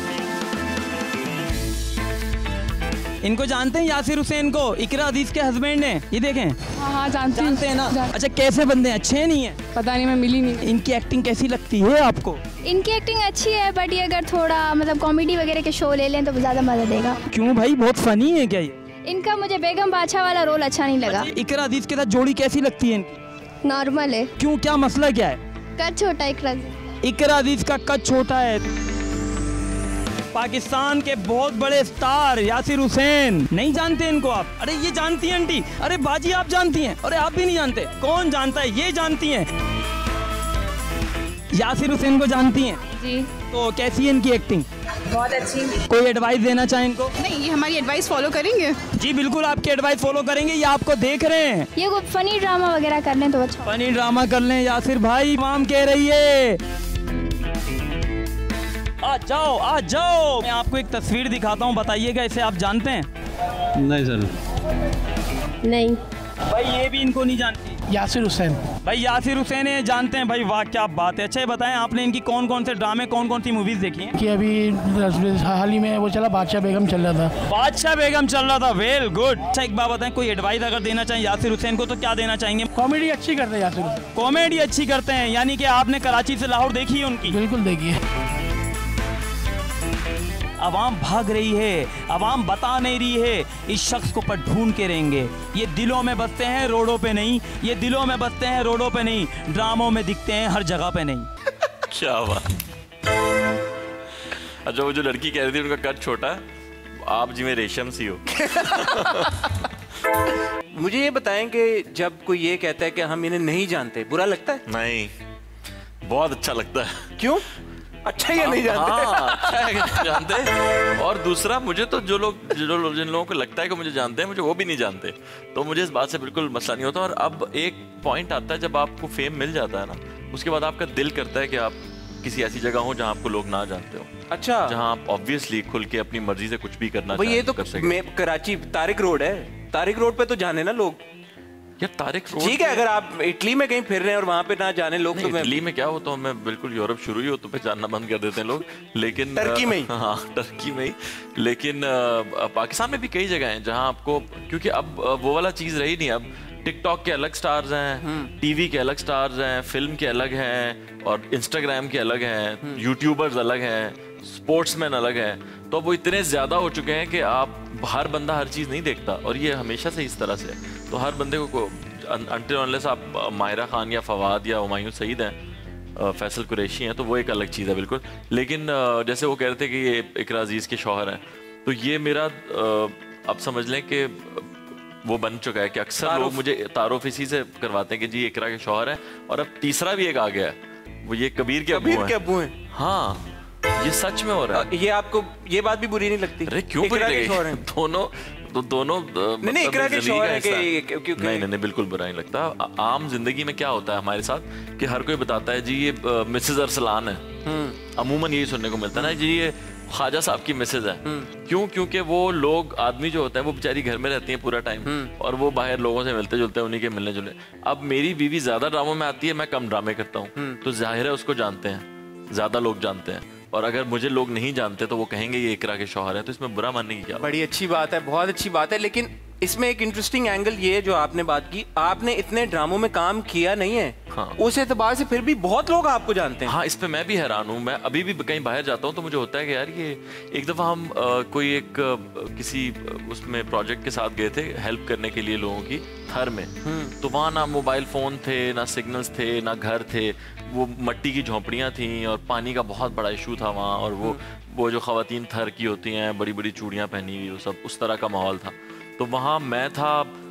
इनको जानते हैं यासिर हुसैन को? इकरा अजीज के हस्बैंड हैं। ये देखें। हाँ हाँ जानती हूँ। जानते हैं ना? जान- अच्छा कैसे बंदे हैं? अच्छे नहीं है? पता नहीं, मैं मिली नहीं। इनकी एक्टिंग कैसी लगती है आपको? इनकी एक्टिंग अच्छी है बट ये अगर थोड़ा मतलब कॉमेडी वगैरह के शो ले लें तो ज़्यादा मज़ा देगा। क्यों भाई, बहुत फनी है क्या ये? इनका मुझे बेगम बादशाह वाला रोल अच्छा नहीं लगा। इकरा अजीज के साथ जोड़ी कैसी लगती है इनकी? नॉर्मल है। क्यों, क्या मसला क्या है? कद छोटा इकरा। इकरा अजीज का कद छोटा है। पाकिस्तान के बहुत बड़े स्टार यासिर हुसैन, नहीं जानते इनको आप? अरे ये जानती हैं आंटी। अरे बाजी आप जानती हैं? अरे आप भी नहीं जानते? कौन जानता है? ये जानती हैं। यासिर हुसैन को जानती हैं? जी तो कैसी है इनकी एक्टिंग? बहुत अच्छी। कोई एडवाइस देना चाहें इनको? नहीं, ये हमारी एडवाइस फॉलो करेंगे। जी बिल्कुल, आपकी एडवाइस फॉलो करेंगे। ये आपको देख रहे हैं। ये कोई फनी ड्रामा वगैरह कर लें तो अच्छा। फनी ड्रामा कर लें यासिर भाई, माम कह रही है। आ जाओ आ जाओ, मैं आपको एक तस्वीर दिखाता हूँ, बताइएगा इसे आप जानते हैं? नहीं सर। नहीं। भाई ये भी इनको नहीं जानती। यासिर हुसैन। भाई यासिर हुसैन है, जानते हैं भाई। वाह क्या बात है। अच्छा ये बताएं आपने इनकी कौन कौन से ड्रामे, कौन कौन सी मूवीज देखी हैं? कि अभी हाल ही में वो चला बादशाह बेगम चल रहा था। बादशाह बेगम चल रहा था, वेल गुड। अच्छा एक बात बताएं, कोई एडवाइस अगर देना चाहें यासिर हुसैन को तो क्या देना चाहेंगे? कॉमेडी अच्छी करते हैं यासिर हुसैन। कॉमेडी अच्छी करते हैं, यानी कि आपने कराची से लाहौर देखी है उनकी? बिल्कुल देखिए। आवाम भाग रही है, आवाम बता नहीं रही है, इस शख्स को पर ढूंढ के रहेंगे। ये दिलों में बसते हैं रोडों पे नहीं, ये दिलों में बसते हैं रोडों पे नहीं, ड्रामों में दिखते हैं हर जगह पे नहीं। क्या बात। अच्छा वो जो लड़की कह रही थी उनका कद छोटा, आप जी में रेशम सी हो। मुझे ये बताएं कि जब कोई ये कहता है कि हम इन्हें नहीं जानते, बुरा लगता है? नहीं, बहुत अच्छा लगता है। क्यों? अच्छा या नहीं जानते? हाँ, अच्छा है कि नहीं जानते। और दूसरा, मुझे तो जो लोग जो लोग जिन लोगों को लगता है कि मुझे जानते हैं, मुझे वो भी नहीं जानते, तो मुझे इस बात से बिल्कुल मसला नहीं होता। और अब एक पॉइंट आता है जब आपको फेम मिल जाता है ना, उसके बाद आपका दिल करता है कि आप किसी ऐसी जगह हो जहाँ आपको लोग ना जानते हो। अच्छा, जहाँ आप ऑब्वियसली खुल के अपनी मर्जी से कुछ भी करना भाई ये तो कर सकें। मैं कराची तारिक रोड है, तारिक रोड पे तो जाने ना लोग। यार तारिक रोड ठीक है, अगर आप इटली में कहीं फिर रहे हैं और वहां पे ना जाने लोग तो मैं इटली में क्या हो, तो हमें बिल्कुल यूरोप शुरू ही हो तो पहचानना बंद कर देते हैं लोग। लेकिन टर्की में ही। हाँ टर्की में ही। लेकिन आ, पाकिस्तान में भी कई जगह हैं जहाँ आपको, क्योंकि अब वो वाला चीज रही नहीं। अब टिकटॉक के अलग स्टार्स हैं, टीवी के अलग स्टार्स हैं, फिल्म के अलग हैं, और इंस्टाग्राम के अलग हैं, यूट्यूबर्स अलग हैं, स्पोर्ट्समैन अलग हैं। तो वो इतने ज्यादा हो चुके हैं कि आप हर बंदा हर चीज नहीं देखता, और ये हमेशा से इस तरह से है। तो हर बंदे को अनटिल अनलेस आप मायरा खान या फवाद या हुमायूं सईद हैं, फैसल कुरैशी हैं, तो वो एक अलग चीज़ है बिल्कुल। लेकिन जैसे वो कह रहे थे कि ये इकरा अजीज़ के शौहर हैं, तो ये मेरा अब समझ लें कि वो बन चुका है कि अक्सर लोग मुझे तारुफ इसी से करवाते हैं कि जी इकरा के शौहर हैं। और अब तीसरा भी एक आ गया है, वो ये कबीर के कबीर के अब्बू हैं। हाँ ये सच में हो रहा है। ये आपको ये बात भी बुरी नहीं लगती? अरे क्यों बुरी लगेगी? दोनों तो दोनों नहीं नहीं इकरा के शौहर है कि क्योंकि नहीं नहीं बिल्कुल बुरा नहीं लगता। आम जिंदगी में क्या होता है हमारे साथ कि हर कोई बताता है जी ये मिसेज अरसलान है, अमूमन यही सुनने को मिलता है ना जी ये ख्वाजा साहब की मिसेज है। क्यों? क्योंकि वो लोग आदमी जो होते हैं वो बेचारी घर में रहती है पूरा टाइम और वो बाहर लोगों से मिलते जुलते हैं, उन्हीं के मिलने जुलने। अब मेरी बीवी ज्यादा ड्रामों में आती है, मैं कम ड्रामे करता हूँ, तो जाहिर है उसको जानते हैं, ज्यादा लोग जानते हैं। और अगर मुझे लोग नहीं जानते तो वो कहेंगे ये इकरा के शौहर है, तो इसमें बुरा मानने की क्या? बड़ी अच्छी बात है, बहुत अच्छी बात है। लेकिन इसमें एक इंटरेस्टिंग एंगल ये है जो आपने बात की, आपने इतने ड्रामों में काम किया नहीं है। हाँ। उस एतबार से फिर भी बहुत लोग आपको जानते हैं। हाँ, इस पे मैं भी हैरान हूँ। मैं अभी भी कहीं बाहर जाता हूँ तो मुझे होता है कि यार ये एक दफ़ा हम आ, कोई एक आ, किसी उसमें प्रोजेक्ट के साथ गए थे हेल्प करने के लिए लोगों की थर में, तो वहाँ ना मोबाइल फ़ोन थे, ना सिग्नल्स थे, ना घर थे, वो मट्टी की झोंपड़ियाँ थी और पानी का बहुत बड़ा इशू था वहाँ। और वो वो जो ख़वातीन थर की होती हैं, बड़ी बड़ी चूड़ियाँ पहनी हुई, वो सब उस तरह का माहौल था। तो वहाँ मैं था,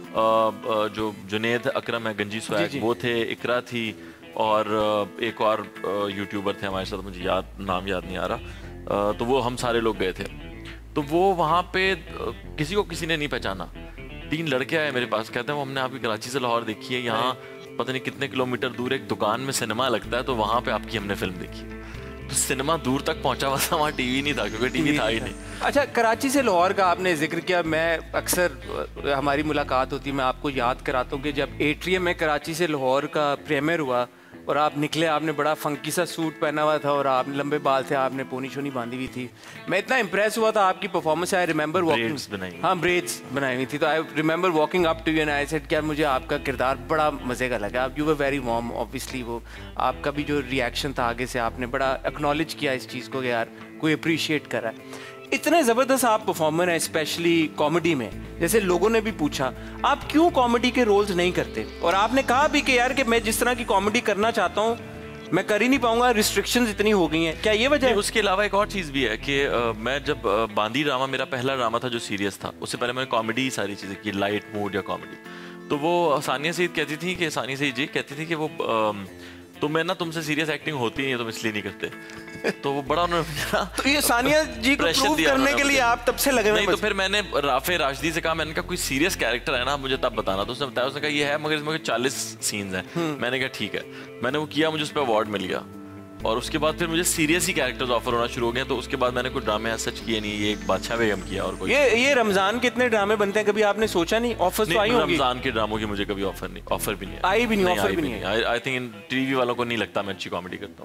जो जुनेद अकरम है गंजी स्वैग वो थे, इकरा थी और एक और यूट्यूबर थे हमारे साथ, मुझे याद नाम याद नहीं आ रहा। तो वो हम सारे लोग गए थे। तो वो वहाँ पे किसी को किसी ने नहीं पहचाना। तीन लड़के आए मेरे पास, कहते हैं वो हमने आपकी कराची से लाहौर देखी है, यहाँ पता नहीं कितने किलोमीटर दूर एक दुकान में सिनेमा लगता है, तो वहाँ पे आपकी हमने फिल्म देखी। तो सिनेमा दूर तक पहुंचा हुआ था, वहाँ टीवी नहीं था क्योंकि टीवी था ही नहीं। अच्छा, कराची से लाहौर का आपने जिक्र किया, मैं अक्सर हमारी मुलाकात होती है, मैं आपको याद कराता हूँ कि जब एट्रियम में कराची से लाहौर का प्रीमियर हुआ और आप निकले, आपने बड़ा फंकी सा सूट पहना हुआ था और आपने लंबे बाल थे, आपने पोनी शोनी बांधी हुई थी। मैं इतना इम्प्रेस हुआ था आपकी परफॉर्मेंस। आई रिमेंबर वॉकिंग, हाँ ब्रेड्स बनाई हुई थी, तो I remember walking up to you and I said क्या मुझे आपका किरदार बड़ा मज़े का लगा। आप you were very warm, obviously वो आपका भी जो रिएक्शन था आगे से, आपने बड़ा एक्नॉलेज किया इस चीज़ को कि यार कोई अप्रिशिएट कर रहा है। इतने ज़बरदस्त आप परफॉर्मर हैं, स्पेशली कॉमेडी में। जैसे लोगों ने भी पूछा आप क्यों कॉमेडी के रोल्स नहीं करते, और आपने कहा भी कि यार कि मैं जिस तरह की कॉमेडी करना चाहता हूँ मैं कर ही नहीं पाऊंगा, रिस्ट्रिक्शंस इतनी हो गई हैं। क्या ये वजह है? उसके अलावा एक और चीज़ भी है कि आ, मैं जब आ, बांदी ड्रामा मेरा पहला ड्रामा था जो सीरियस था, उससे पहले मैंने कॉमेडी सारी चीज़ें की, लाइट मूड या कॉमेडी। तो वो सानिया सईद कहती थी कि सानिया सईद जी कहती थी कि वो तो मैं ना तुमसे सीरियस एक्टिंग होती नहीं है, तुम इसलिए नहीं करते। तो वो बड़ा उन्होंने तो ये सानिया जी को प्रूव करने के लिए आप तब से लगे हुए हैं। नहीं तो फिर मैंने राफे राशिदी से कहा, मैंने कहा कोई सीरियस कैरेक्टर है ना मुझे तब बताना। तो उसने बताया, उसने कहा ये है मगर इसमें चालीस सीन्स हैं। मैंने कहा ठीक है, मैंने वो किया, मुझे उस पर अवार्ड मिल गया। और उसके बाद फिर मुझे सीरियस ही कैरेक्टर्स ऑफर होना शुरू हो गए। तो उसके बाद मैंने कोई ड्रामे सच किए नहीं, ये एक बादशाह बेगम किया और कोई। ये ये रमजान के इतने ड्रामे बनते हैं, कभी आपने सोचा नहीं? ऑफर तो आई होगी। रमजान के ड्रामों की मुझे कभी ऑफर नहीं, ऑफर भी नहीं आई भी नहीं, ऑफर भी नहीं। आई थिंक इन टीवी वालों को नहीं लगता मैं अच्छी कॉमेडी करता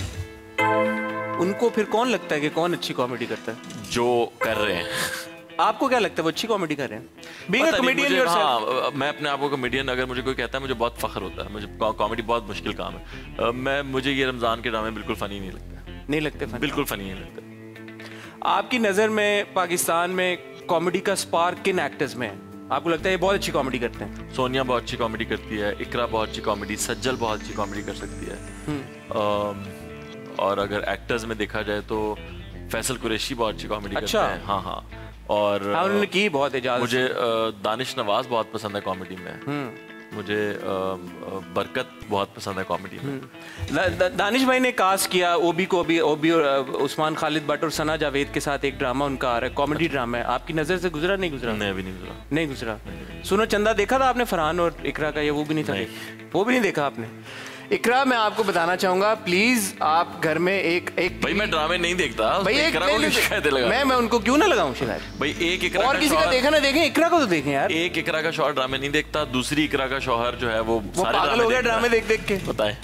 हूँ। उनको फिर कौन लगता है कि कौन अच्छी कॉमेडी करता है? जो कर रहे हैं। आपको क्या लगता है वो अच्छी कॉमेडी कर रहे हैं? Being a comedian yourself? हाँ, मैं अपने आप को कॉमेडियन अगर मुझे कोई कहता है मुझे बहुत फख्र होता है। मुझे कॉमेडी बहुत मुश्किल काम है। मैं मुझे ये रमजान के ड्रामे बिल्कुल फनी नहीं लगते। नहीं लगते फनी? बिल्कुल फनी नहीं लगते। आपकी नज़र में पाकिस्तान में कॉमेडी का स्पार्क किन एक्टर्स में है? आपको लगता है ये बहुत अच्छी कॉमेडी करते हैं? सोनिया बहुत अच्छी कॉमेडी करती है, इकरा बहुत अच्छी कॉमेडी, सज्जल बहुत अच्छी कॉमेडी कर सकती है। और अगर एक्टर्स में देखा जाए तो फैसल कुरैशी बहुत अच्छी कॉमेडी अच्छा। करते हैं। हाँ हाँ और हाँ, उन्होंने की बहुत इजाजत। मुझे दानिश नवाज बहुत पसंद है कॉमेडी में। मुझे बरकत बहुत पसंद है कॉमेडी में। दा, दा, दानिश भाई ने कास्ट किया ओबी को, ओबी ओबी और उस्मान खालिद भट्ट और सना जावेद के साथ एक ड्रामा उनका आ रहा है, कॉमेडी ड्रामा है। आपकी नज़र से गुजरा नहीं गुजरा? नहीं, अभी नहीं गुजरा। नहीं गुजरा। सुनो चंदा देखा था आपने फरहान और इकरा का, या वो भी नहीं था? नहीं। वो भी नहीं देखा आपने? इकरा मैं आपको बताना चाहूंगा, प्लीज आप घर में एक एक भाई मैं ड्रामे नहीं देखता भाई, एक इकरा को शिकायत लगा। मैं मैं उनको क्यों ना लगाऊं शिकायत? भाई एक इकरा और किसी का देखा ना देखें, इकरा को तो देखें यार। एक इकरा का शौहर ड्रामे नहीं देखता, दूसरी इकरा का शौहर जो है वो वो पागल हो गया ड्रामे देख देख के। बताए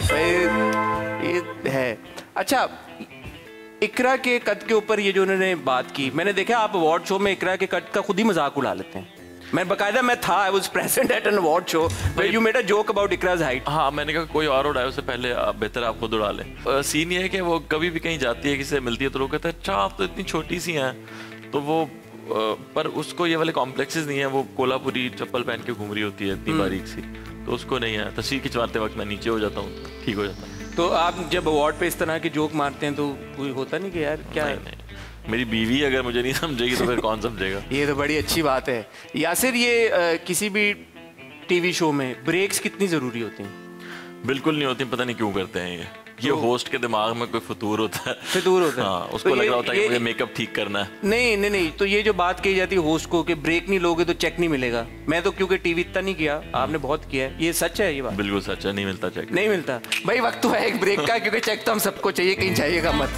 ये है। अच्छा, इकरा के कद के ऊपर ये जो उन्होंने बात की, मैंने देखा आप अवार्ड शो में इकरा के कद का खुद ही मजाक उड़ा लेते हैं। मैं बकायदा मैं था, I was present at an award show where you made a joke about Iqra's height. हाँ, मैंने कहा कोई और उड़ाए उससे पहले आप बेहतर आप खुद उड़ा लें। सीन ये है कि वो कभी भी कहीं जाती है, किसी से मिलती है तो लोग कहते हैं अच्छा आप तो इतनी छोटी सी हैं। तो वो पर उसको ये वाले कॉम्प्लेक्सेस नहीं है, वो कोल्हापुरी चप्पल पहन के घूम रही होती है इतनी बारीक सी, तो उसको नहीं है। तस्वीर खिंचवाते वक्त मैं नीचे हो जाता हूँ, ठीक हो जाता है। तो आप जब अवार्ड पे इस तरह के जोक मारते हैं तो कोई होता नहीं कि यार क्या? नहीं, नहीं। मेरी बीवी अगर मुझे नहीं समझेगी तो फिर कौन समझेगा? ये तो बड़ी अच्छी बात है। यासिर, ये आ, किसी भी टीवी शो में ब्रेक्स कितनी ज़रूरी होती हैं? बिल्कुल नहीं होती, पता नहीं क्यों करते हैं ये ये होस्ट के दिमाग में कोई फतूर होता है, फितूर होता है। हाँ, उसको तो लग ये- रहा होता है कि ये- मुझे मेकअप ठीक करना है। नहीं नहीं नहीं, तो ये जो बात कही जाती है होस्ट को कि ब्रेक नहीं लोगे तो चेक नहीं मिलेगा, मैं तो क्योंकि टीवी इतना नहीं किया, आपने बहुत किया है, ये सच है ये बात? बिल्कुल सच है, नहीं मिलता चेक। नहीं मिलता भाई, वक्त तो है एक ब्रेक का, क्योंकि चेक तो हम सबको चाहिए, कहीं चाहिएगा मत।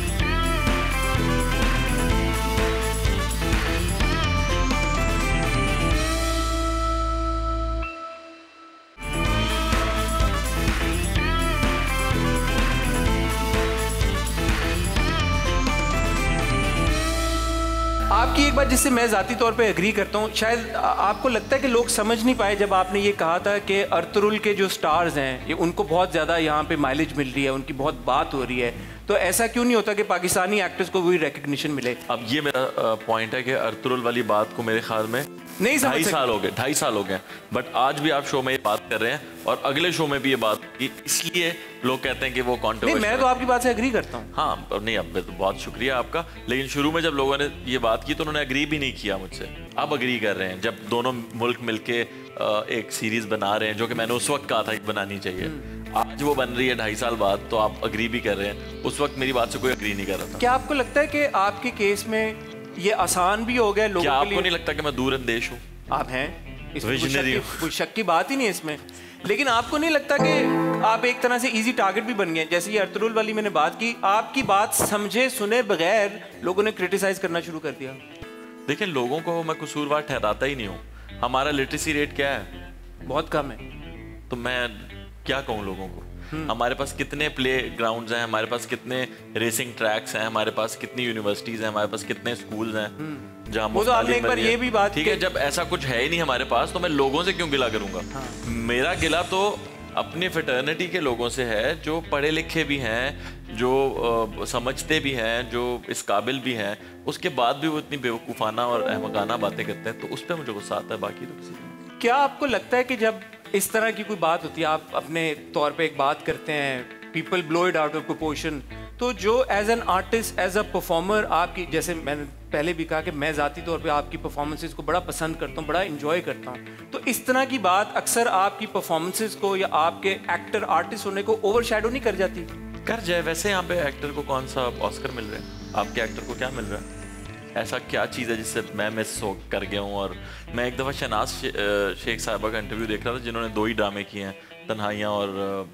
आपकी एक बात जिससे मैं ज़ाती तौर पे एग्री करता हूँ, शायद आ- आपको लगता है कि लोग समझ नहीं पाए जब आपने ये कहा था कि अर्तुरुल के जो स्टार्स हैं ये उनको बहुत ज़्यादा यहाँ पे माइलेज मिल रही है, उनकी बहुत बात हो रही है, तो ऐसा क्यों नहीं होता कि पाकिस्तानी एक्टर्स को भी रिकग्निशन मिले? अब ये मेरा पॉइंट है कि अर्तुरुल वाली बात को मेरे ख्याल में नहीं समझ ढाई सके। साल हो गए ढाई साल हो गए बट आज भी आप शो में ये बात कर रहे हैं और अगले शो में भी ये बात की, इसलिए लोग कहते हैं कि वो नहीं, कॉन्ट्रोवर्शियल। मैं तो आपकी बात से एग्री करता हूँ। हाँ, अब नहीं, अब तो बहुत शुक्रिया आपका, लेकिन शुरू में जब लोगों ने ये बात की तो उन्होंने एग्री भी नहीं किया मुझसे। अब एग्री कर रहे हैं जब दोनों मुल्क मिलके अ, एक सीरीज बना रहे हैं, जो कि मैंने उस वक्त कहा था कि बनानी चाहिए। आज वो बन रही है ढाई साल बाद, तो आप एग्री भी कर रहे हैं। उस वक्त मेरी बात से कोई एग्री नहीं कर रहा था। क्या आपको लगता है कि आपके केस में ये आसान भी हो गया लोगों क्या के आपको लिए? नहीं लगता कि मैं दूरअंदेश हूँ? आप हैं, इसमें कोई Visionary शक की- कोई शक की बात ही नहीं है इसमें, लेकिन आपको नहीं लगता कि आप एक तरह से इजी टारगेट भी बन गए? जैसे ये अर्तुरुल वाली मैंने बात की, आपकी बात समझे सुने बगैर लोगों ने क्रिटिसाइज करना शुरू कर दिया। देखिए, लोगों को मैं कसूरवार ठहराता ही नहीं हूँ। हमारा लिटरेसी रेट क्या है? बहुत कम है। तो मैं क्या कहूँ लोगों को? हमारे पास कितने प्ले ग्राउंड्स हैं, हमारे पास कितने रेसिंग ट्रैक्स हैं, हमारे पास कितनी यूनिवर्सिटीज हैं, हमारे पास कितने स्कूल्स हैं जहाँ वो तो आपने एक बार ये भी बात ठीक है, जब ऐसा कुछ है ही नहीं हमारे पास तो मैं लोगों से क्यों गिला करूंगा? मेरा गिला तो अपनी फ्रेटर्निटी के लोगों से है जो पढ़े लिखे भी हैं, जो अ, समझते भी हैं, जो इस काबिल भी हैं, उसके बाद भी वो इतनी बेवकूफ़ाना और अहमकाना बातें करते हैं, तो उस पर मुझे गुस्सा आता है, बाकी तो किसी को। क्या आपको लगता है कि जब इस तरह की कोई बात होती है, आप अपने तौर पे एक बात करते हैं, people blow it out of proportion, तो जो as an artist, as a performer, आपकी, जैसे मैंने पहले भी कहा कि मैं ज़ाती तौर पे आपकी परफॉर्मेंसेस को बड़ा पसंद करता हूँ, बड़ा इंजॉय करता हूँ, तो इस तरह की बात अक्सर आपकी परफॉर्मेंसेस को या आपके एक्टर आर्टिस्ट होने को ओवरशैडो नहीं कर जाती? कर जाए। वैसे यहाँ पे एक्टर को कौन सा ऑस्कर मिल रहा है? आपके एक्टर को क्या मिल रहा है? ऐसा क्या चीज़ है जिससे मैं मिस हो कर गया हूँ? और मैं एक दफ़ा शहनाज शे, शेख साहिबा का इंटरव्यू देख रहा था, जिन्होंने दो ही ड्रामे किए हैं, तन्हाइयाँ और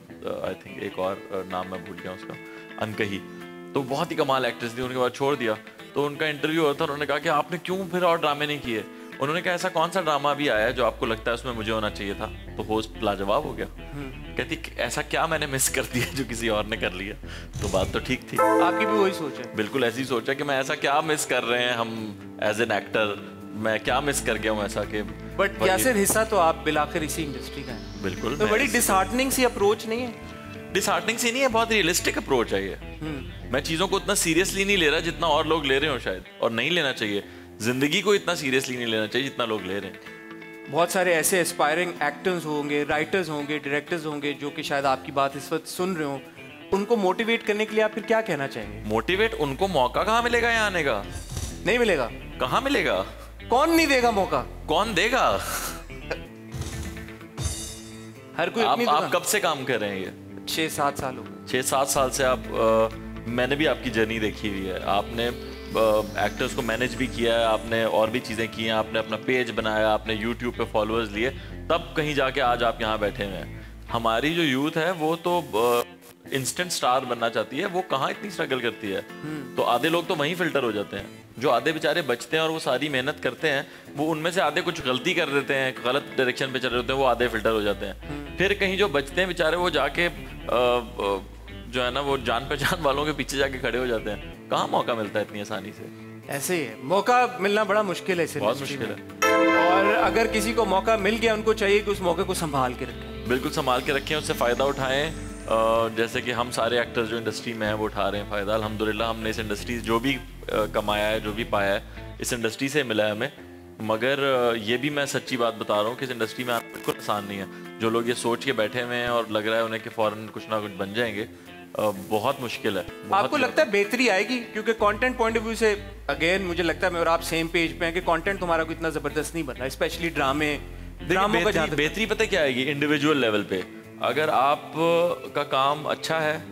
आई थिंक एक और uh, नाम मैं भूल गया उसका, अनकही। तो बहुत ही कमाल एक्ट्रेस थी, उनके बाद छोड़ दिया। तो उनका इंटरव्यू हो रहा था, उन्होंने कहा कि आपने क्यों फिर और ड्रामे नहीं किए? उन्होंने कहा ऐसा कौन सा ड्रामा भी आया है जो आपको लगता है उसमें मुझे होना चाहिए था? तो होस्ट लाजवाब हो गया, कहती ऐसा क्या मैंने मिस कर दिया जो किसी और ने कर लिया? तो बात तो ठीक थी। आपकी भी वही सोच है? बिल्कुल ऐसी सोच है कि मैं ऐसा क्या मिस कर रहे हैं हम एज एन एक्टर, मैं क्या मिस कर गया हूँ ऐसा कि। बट यासिर, हिस्सा तो आप बिलाखिर इसी इंडस्ट्री का है। बिल्कुल। तो बड़ी डिसहार्टनिंग सी अप्रोच नहीं है? डिसहार्टनिंग सी नहीं है, बहुत रियलिस्टिक अप्रोच है ये। मैं चीज़ों को उतना सीरियसली नहीं ले रहा जितना और लोग ले रहे हो शायद, और नहीं लेना चाहिए। जिंदगी को इतना सीरियसली नहीं लेना चाहिए जितना लोग ले रहे हैं। बहुत सारे ऐसे एस्पायरिंग एक्टर्स होंगे, राइटर्स होंगे, डायरेक्टर्स होंगे जो कि शायद आपकी बात इस वक्त सुन रहे हो, उनको मोटिवेट करने के लिए आप फिर क्या कहना चाहेंगे? मोटिवेट, उनको मौका कहाँ मिलेगा यहाँ आने का? नहीं मिलेगा। कहाँ मिलेगा? कौन नहीं देगा मौका? कौन देगा? हर कोई आप, अपनी आप दुकान- कब से काम कर रहे हैं? ये छः सात साल हो गए। छः सात साल से आप आ, मैंने भी आपकी जर्नी देखी हुई है। आपने एक्टर्स को मैनेज भी किया है, आपने और भी चीज़ें की हैं, आपने अपना पेज बनाया, आपने यूट्यूब पे फॉलोअर्स लिए, तब कहीं जाके आज आप यहाँ बैठे हुए हैं। हमारी जो यूथ है वो तो इंस्टेंट स्टार बनना चाहती है, वो कहाँ इतनी स्ट्रगल करती है। तो आधे लोग तो वहीं फिल्टर हो जाते हैं, जो आधे बेचारे बचते हैं और वो सारी मेहनत करते हैं, वो उनमें से आधे कुछ गलती कर देते हैं, गलत डायरेक्शन पे चल रहे होते हैं, वो आधे फिल्टर हो जाते हैं। फिर कहीं जो बचते हैं बेचारे, वो जाके आ, आ, जो है ना, वो जान पहचान वालों के पीछे जाके खड़े हो जाते हैं। कहाँ मौका मिलता है इतनी आसानी से? ऐसे ही है, मौका मिलना बड़ा मुश्किल है इस बहुत इंडस्ट्री मुश्किल में। और अगर किसी को मौका मिल गया, उनको चाहिए कि उस मौके को संभाल के रखें। बिल्कुल संभाल के रखें, उससे फ़ायदा उठाएं। अ, जैसे कि हम सारे एक्टर्स जो इंडस्ट्री में हैं वो उठा रहे हैं फ़ायदा। अल्हम्दुलिल्लाह हमने इस इंडस्ट्री जो भी अ, कमाया है, जो भी पाया है, इस इंडस्ट्री से मिला है हमें। मगर अ, ये भी मैं सच्ची बात बता रहा हूँ कि इस इंडस्ट्री में आना बिल्कुल आसान नहीं है। जो लोग ये सोच के बैठे हुए हैं और लग रहा है उन्हें कि फ़ौरन कुछ ना कुछ बन जाएंगे, अ, बहुत मुश्किल है। बहुत आपको लगता है बेहतरी आएगी? क्योंकि कंटेंट पॉइंट ऑफ व्यू से अगेन मुझे लगता है मैं और आप सेम पेज पे हैं कि कंटेंट तुम्हारा कोई इतना जबरदस्त नहीं बन रहा, स्पेशली ड्रामे ड्रामों का। बेहतरी, बेहतरी पता क्या आएगी? इंडिविजुअल लेवल पे अगर आप का काम अच्छा है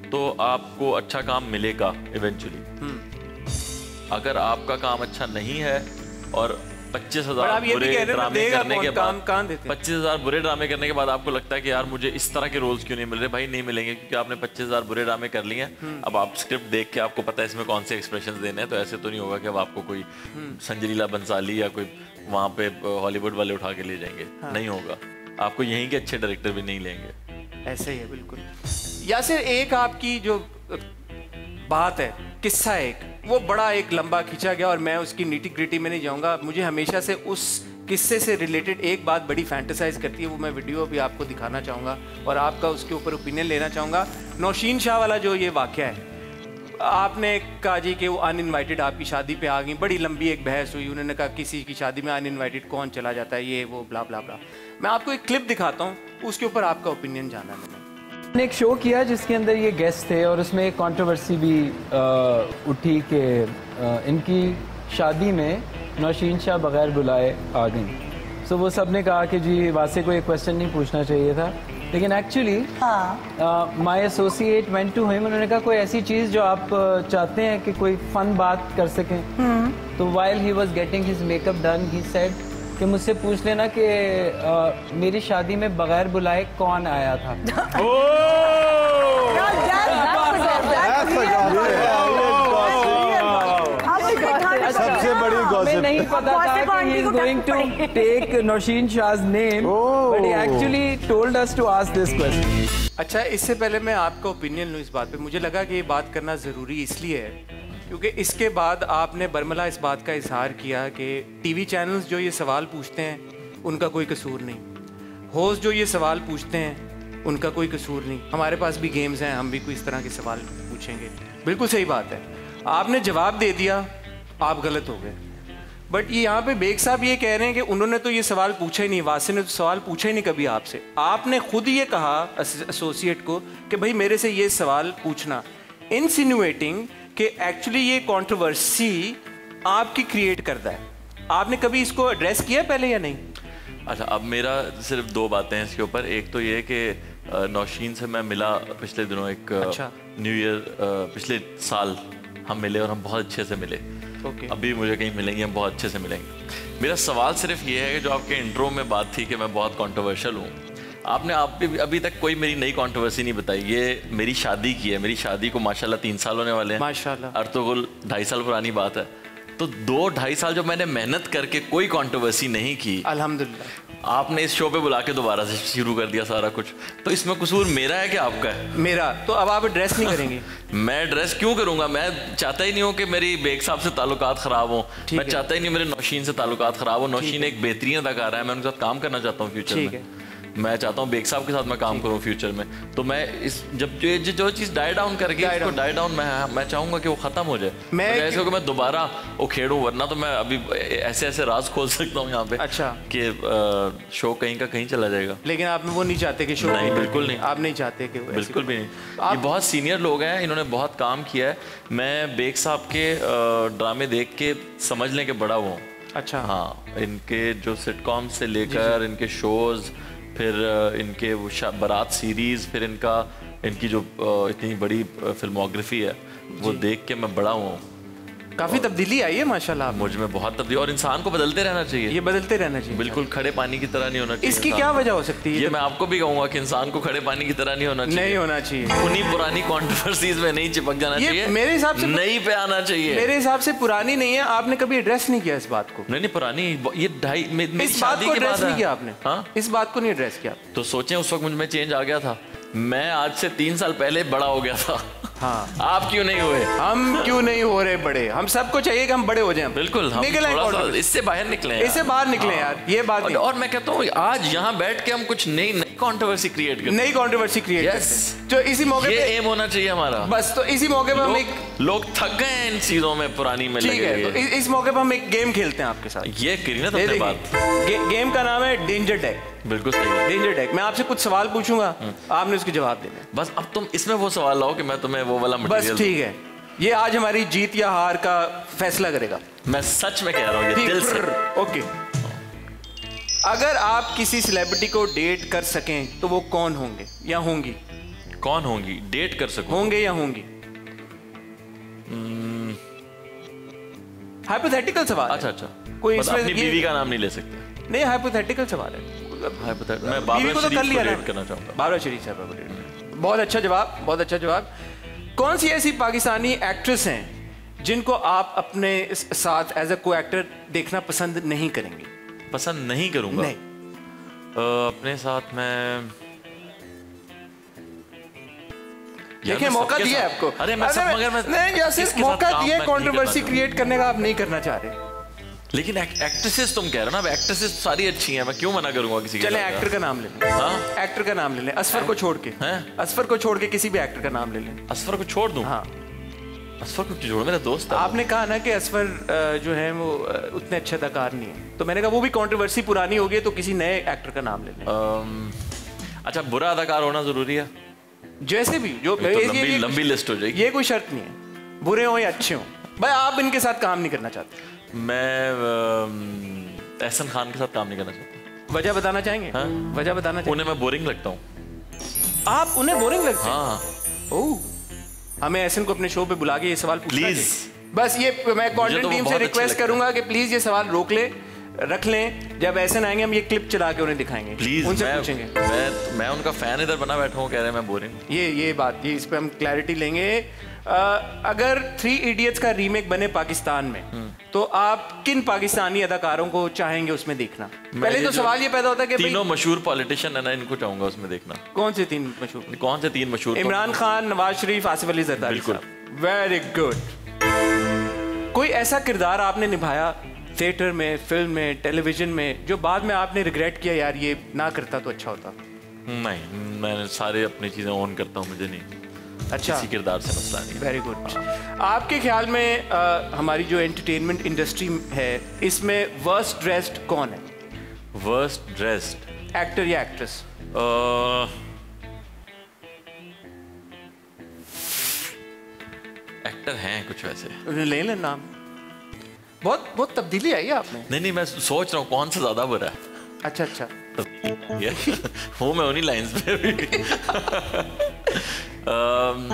तो आपको अच्छा काम मिलेगा इवेंचुअली। अगर आपका काम अच्छा नहीं है और पच्चीस हजार बुरे ड्रामे करने के बाद पच्चीस हजार बुरे ड्रामे करने के बाद आपको लगता है कि यार मुझे इस तरह के रोल्स क्यों नहीं मिल रहे, भाई नहीं मिलेंगे क्योंकि आपने पच्चीस हजार बुरे ड्रामे कर लिए हैं। अब आप स्क्रिप्ट देख के आपको पता है इसमें कौन से एक्सप्रेशंस देने हैं, तो ऐसे तो नहीं होगा कि अब आपको कोई संजलीला बंसाली या कोई वहाँ पे हॉलीवुड वाले उठा के ले जाएंगे। हाँ। नहीं होगा, आपको यहीं के अच्छे डायरेक्टर भी नहीं लेंगे। ऐसे ही है बिल्कुल। यासिर, एक आपकी जो बात है, किस्सा एक वो बड़ा एक लंबा खींचा गया और मैं उसकी नीटी ग्रिटी में नहीं जाऊंगा। मुझे हमेशा से उस किस्से से रिलेटेड एक बात बड़ी फैंटेसाइज करती है, वो मैं वीडियो भी आपको दिखाना चाहूँगा और आपका उसके ऊपर ओपिनियन लेना चाहूँगा। नौशीन शाह वाला जो ये वाक़या है, आपने कहा जी कि वो अनइनवाइटेड आपकी शादी पे आ गई, बड़ी लंबी एक बहस हुई, उन्होंने कहा किसी की शादी में अनइनवाइटेड कौन चला जाता है, ये वो ब्ला ब्ला ब्ला। मैं आपको एक क्लिप दिखाता हूँ, उसके ऊपर आपका ओपिनियन जानना है। मैंने एक शो किया जिसके अंदर ये गेस्ट थे और उसमें एक कंट्रोवर्सी भी आ, उठी कि इनकी शादी में नौशीन शाह बगैर बुलाए आ गई। सो वो सब ने कहा कि जी वासे को एक क्वेश्चन नहीं पूछना चाहिए था, लेकिन actually my associate went to him, उन्होंने कहा कोई ऐसी चीज़ जो आप चाहते हैं कि कोई फन बात कर सकें। तो while he was getting his makeup done he said कि मुझसे पूछ लेना कि मेरी शादी में बगैर बुलाए कौन आया था। सबसे बड़ी गॉसिप। नहीं पता था कि he is going to take Nausheen शाह's name, but he actually told us to ask this question. अच्छा, इससे पहले मैं आपका ओपिनियन लूँ इस बात पे। मुझे लगा कि ये बात करना ज़रूरी इसलिए है क्योंकि इसके बाद आपने बरमला इस बात का इजहार किया कि टीवी चैनल्स जो ये सवाल पूछते हैं उनका कोई कसूर नहीं, होस्ट जो ये सवाल पूछते हैं उनका कोई कसूर नहीं, हमारे पास भी गेम्स हैं, हम भी कोई इस तरह के सवाल पूछेंगे। बिल्कुल सही बात है, आपने जवाब दे दिया, आप गलत हो गए। बट ये यहाँ पे बेग साहब ये कह रहे हैं कि उन्होंने तो ये सवाल पूछा ही नहीं, वासे ने तो सवाल पूछा ही नहीं कभी आपसे। आपने खुद ये कहा एसोसिएट को कि भाई मेरे से ये सवाल पूछना, इनसिनुएटिंग कि एक्चुअली ये कंट्रोवर्सी आपकी क्रिएट करता है। आपने कभी इसको एड्रेस किया पहले या नहीं? अच्छा, अब मेरा सिर्फ दो बातें हैं इसके ऊपर। एक तो ये कि नौशीन से मैं मिला पिछले दिनों, एक अच्छा। न्यू ईयर पिछले साल हम मिले और हम बहुत अच्छे से मिले। okay. अभी मुझे कहीं मिलेंगे, हम बहुत अच्छे से मिलेंगे। मेरा सवाल सिर्फ ये है कि जो आपके इंट्रो में बात थी कि मैं बहुत कंट्रोवर्शियल हूँ, आपने आप भी अभी तक कोई मेरी नई कंट्रोवर्सी नहीं बताई। ये मेरी शादी की है, मेरी शादी को माशाल्लाह तीन साल होने वाले हैं माशाल्लाह, अर्तुगरुल ढाई साल पुरानी बात है। तो दो ढाई साल जो मैंने मेहनत करके कोई कंट्रोवर्सी नहीं की, अल्हम्दुलिल्लाह आपने इस शो पे बुला के दोबारा से शुरू कर दिया सारा कुछ। तो इसमें कसूर मेरा है कि आपका है? मेरा। तो अब आप एड्रेस नहीं करेंगे? मैं एड्रेस क्यों करूंगा? मैं चाहता ही नहीं हूँ कि मेरी बेग साहब से ताल्लुकात खराब हो, मैं चाहता ही नहीं मेरे नौशीन से ताल्लुकात खराब हो। नौशीन एक बेहतरीन अदाकारा है, मैं उनके साथ काम करना चाहता हूँ फ्यूचर में। मैं चाहता हूँ बेग साहब के साथ मैं काम करूँ फ्यूचर में। तो मैं इस जब जो जो, जो चीज़ डाई डाउन करके इसको डाई डाउन मैं मैं चाहूँगा कि वो ख़त्म हो जाए। मैं ऐसे हो कि मैं दोबारा उखेड़ूँ, वरना तो मैं अभी ऐसे ऐसे राज खोल सकता हूँ यहाँ पे। अच्छा। कि शो कहीं का कहीं चला जाएगा। लेकिन आप वो नहीं चाहते कि शो? नहीं, बिल्कुल नहीं। आप नहीं चाहते कि? बिल्कुल भी नहीं। ये बहुत सीनियर लोग हैं, इन्होंने बहुत काम किया है। मैं बेग साहब के ड्रामे देख के समझ लें कि बड़ा वो। अच्छा। हाँ, इनके जो सिटकॉम से लेकर इनके शोज़, फिर इनके वो बारात सीरीज़, फिर इनका इनकी जो इतनी बड़ी फिल्मोग्राफी है वो देख के मैं बड़ा हूँ। काफी तब्दीली आई है माशाल्लाह मुझ में, बहुत तब्दीली। और इंसान को बदलते रहना चाहिए। ये बदलते रहना चाहिए, बिल्कुल खड़े पानी की तरह नहीं होना चाहिए। इसकी क्या वजह हो सकती है? ये मैं आपको भी कहूंगा कि इंसान को खड़े पानी की तरह नहीं होना चाहिए। नहीं होना चाहिए। उन्हीं पुरानी कंट्रोवर्सीज में नहीं चिपक जाना चाहिए। मेरे हिसाब से नई पे आना चाहिए। मेरे हिसाब से पुरानी नहीं है। आपने कभी एड्रेस नहीं किया इस बात को? नहीं नहीं, पुरानी ये ढाई मेरी शादी के बाद नहीं किया आपने? हाँ, इस बात को नहीं एड्रेस किया। तो सोचें उस वक्त मुझ में चेंज आ गया था। मैं आज से तीन साल पहले बड़ा हो गया था। हाँ। आप क्यों नहीं हुए? हम क्यों नहीं हो रहे बड़े? हम सबको चाहिए कि हम बड़े हो जाएं। बिल्कुल, हम थोड़ा सा इससे बाहर निकले, इससे बाहर निकले यार, ये बात नहीं। और मैं कहता हूँ आज यहाँ बैठ के हम कुछ नई नई कंट्रोवर्सी क्रिएट करते हैं। नई कंट्रोवर्सी क्रिएट करते हैं। जो इसी मौके ये एम होना चाहिए हमारा। बस तो इसी मौके पे हम एक, लोग थक गए हैं इन चीजों में, पुरानी में लगे हैं। तो इस मौके पे हम एक गेम खेलते हैं आपके साथ। ये करी ना तुमने बात। गेम का नाम है डेंजर डेक। बिल्कुल सही है, डेंजर डेक। मैं आपसे कुछ सवाल पूछूंगा, आपने उसके जवाब देने। बस अब तुम इसमें वो सवाल लाओ कि मैं तुम्हें वो वाला मटेरियल। बस ठीक है, ये आज हमारी जीत या हार का फैसला करेगा। मैं सच में कह रहा हूँ, ये दिल से। ओके, अगर आप किसी सेलिब्रिटी को डेट कर सकें तो वो कौन होंगे या होंगी? कौन होंगी, डेट कर सकूं? होंगे या होंगी? हाइपोथेटिकल सवाल। अच्छा अच्छा, कोई मतलब इसमें अपनी ये- बीवी का नाम नहीं ले सकते? नहीं, हाइपोथेटिकल सवाल है। हाइपोथेटिकल, मैं बीवी बाबरा को तो शरीफ कर लिया को ना। डेट करना चाहूंगा। बाबरा शरीफ साहब को डेट। बहुत अच्छा जवाब, बहुत अच्छा जवाब। कौन सी ऐसी पाकिस्तानी एक्ट्रेस हैं जिनको आप अपने साथ एज अ को एक्टर देखना पसंद नहीं करेंगे? पसंद नहीं करूंगा? नहीं। अ, अपने साथ मैं देखिए, मौका दिया है आपको। अरे मैं सब मगर मैं नहीं, या सिर्फ किसके साथ मौका काम दिया, मैं नहीं कंट्रोवर्सी करना क्रिएट करने का आप नहीं करना चाह रहे। लेकिन एक, एक्ट्रेसेस तुम कह रहे हो ना, अब एक्ट्रेसेस सारी अच्छी हैं, मैं क्यों मना करूंगा किसी के चले साथ? एक्टर का नाम ले लें। हाँ? एक्टर का नाम ले लें, असफर को छोड़ के। हैं? असफर को छोड़ के किसी भी एक्टर का नाम ले लें। असफर को छोड़ दूं? हाँ। असफर को क्यों छोड़, मेरा दोस्त है। आपने कहा ना कि असफर अ, जो है वो अ, उतने अच्छे अदाकार नहीं है, तो मैंने कहा वो भी कंट्रोवर्सी पुरानी हो गई, तो किसी नए एक्टर का नाम ले लें। अम, अच्छा, बुरा अदाकार होना जरूरी है? जैसे भी जो ये तो ये- लंबी ये- लंबी लिस्ट हो जाएगी। ये कोई शर्त नहीं है, बुरे हो या अच्छे हो। भाई आप इनके साथ काम नहीं करना चाहते? मैं अम, एहसन खान के साथ काम नहीं करना चाहता। वजह बताना चाहेंगे? हाँ? वजह बताना चाहेंगे? उन्हें मैं बोरिंग लगता हूँ। आप उन्हें बोरिंग लगते हैं? हाँ। ओह, हमें एहसन को अपने शो पे बुला के ये सवाल पूछना Please। चाहिए। बस ये मैं कंटेंट तो वो टीम से बहुत अच्छे रिक्वेस्ट लगते हैं। करूंगा कि प्लीज ये सवाल रोक ले, रख लें। जब एहसन आएंगे हम ये क्लिप चला के उन्हें दिखाएंगे, प्लीज, उनसे मैं, पूछेंगे। मैं मैं उनका फैन इधर बना बैठा हूँ, कह रहे हैं मैं बोरिंग। ये ये बात, ये इस पे हम क्लैरिटी लेंगे। आ, अगर थ्री इडियट्स का रीमेक बने पाकिस्तान में, तो आप किन पाकिस्तानी अदाकारों को चाहेंगे उसमें देखना? पहले तो सवाल ये पैदा होता है कि भाई तीनों मशहूर पॉलिटिशियन है ना, इनको चाहूंगा उसमें देखना। कौन से तीन मशहूर? कौन से तीन मशहूर? इमरान खान, नवाज शरीफ, आसिफ अली जरदारी। बिल्कुल। Very good. कोई ऐसा किरदार आपने निभाया थिएटर में, फिल्म में, टेलीविजन में, जो बाद में आपने रिग्रेट किया, यार ये ना करता तो अच्छा होता? नहीं, मैं सारे अपनी चीजें ऑन करता हूँ, मुझे नहीं अच्छा, किसी किरदार से मसला नहीं। Very good. आपके ख्याल में आ, हमारी जो एंटरटेनमेंट इंडस्ट्री है, इसमें वर्स्ट ड्रेस्ड कौन है? वर्स्ट ड्रेस्ड एक्टर या एक्ट्रेस? एक्टर हैं कुछ वैसे। उन्हें ले लें नाम। बहुत बहुत तब्दीली आई है आपने। नहीं नहीं, मैं सोच रहा हूँ कौन सा ज्यादा बुरा है। अच्छा अच्छा। वो मैं उन्हीं लाइंस पे भी। अम,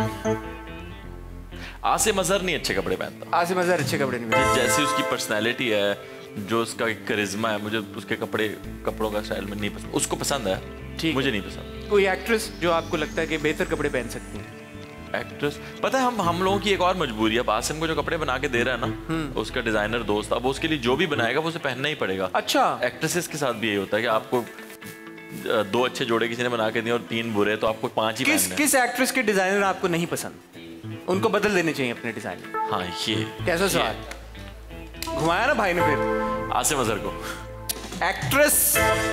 आसिम अजहर नहीं अच्छे कपड़े पहनता। आसिम अजहर अच्छे कपड़े नहीं पहनता। जैसी उसकी पर्सनैलिटी है, जो उसका एक करिश्मा है, मुझे उसके कपड़े कपड़ों का स्टाइल में नहीं पसंद। उसको पसंद है, ठीक, मुझे नहीं पसंद। कोई एक्ट्रेस जो आपको लगता है कि बेहतर कपड़े पहन सकती है? एक्ट्रेस, पता है हम हम लोगों की एक और मजबूरी है। आसिम को जो कपड़े बना के दे रहा है ना, उसका डिजाइनर दोस्त, अब उसके लिए जो भी बनाएगा वो उसे पहनना ही पड़ेगा। अच्छा। एक्ट्रेसेस के साथ भी यही होता है कि आपको दो अच्छे जोड़े किसी ने बना के दिए और तीन बुरे, तो आपको पांच ही किस पहनने हैं। किस एक्ट्रेस के डिजाइनर आपको नहीं पसंद? उनको बदल देने चाहिए अपने डिजाइन। हाँ, ये कैसा ये। सवाल घुमाया ना भाई ने फिर। आसिम अजहर को एक्ट्रेस,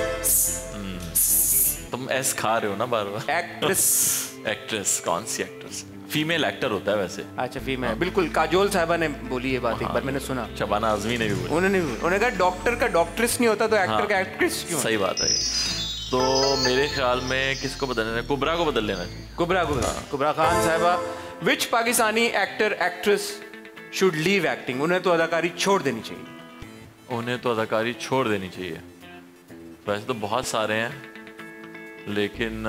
तुम एस खा रहे हो ना बार बार। एक्ट्रेस एक्ट्रेस, कौन सी एक्ट्रेस? फीमेल एक्टर होता है वैसे। अच्छा, फीमेल। बिल्कुल, काजोल साहबा ने बोली ये बात, एक बार मैंने सुना। शबाना आजमी ने भी बोला। उन्होंने उन्होंने कहा डॉक्टर का डॉक्ट्रेस नहीं होता तो एक्टर हाँ, का एक्ट्रेस क्यों? सही बात है। तो मेरे ख्याल में किसको बदल लेना? कुबरा को बदल लेना चाहिए। कुबरा कुबरा कुबरा खान साहबा। Which Pakistani actor actress should leave acting? उन्हें तो अदाकारी छोड़ देनी चाहिए। उन्हें तो अदाकारी छोड़ देनी चाहिए। वैसे तो बहुत सारे हैं, लेकिन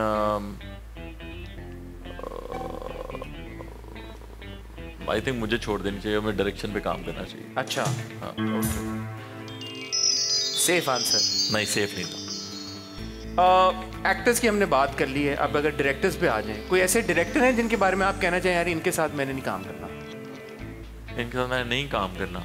आई थिंक मुझे छोड़ देनी चाहिए, मुझे डायरेक्शन पे काम करना चाहिए। अच्छा, हाँ। Safe answer. नहीं, सेफ नहीं था। एक्टर्स की हमने बात कर ली है, अब अगर डायरेक्टर्स पे आ जाएं, कोई ऐसे डायरेक्टर हैं जिनके बारे में आप कहना चाहें यार इनके साथ मैंने नहीं काम करना? इनके साथ मैंने नहीं काम करना।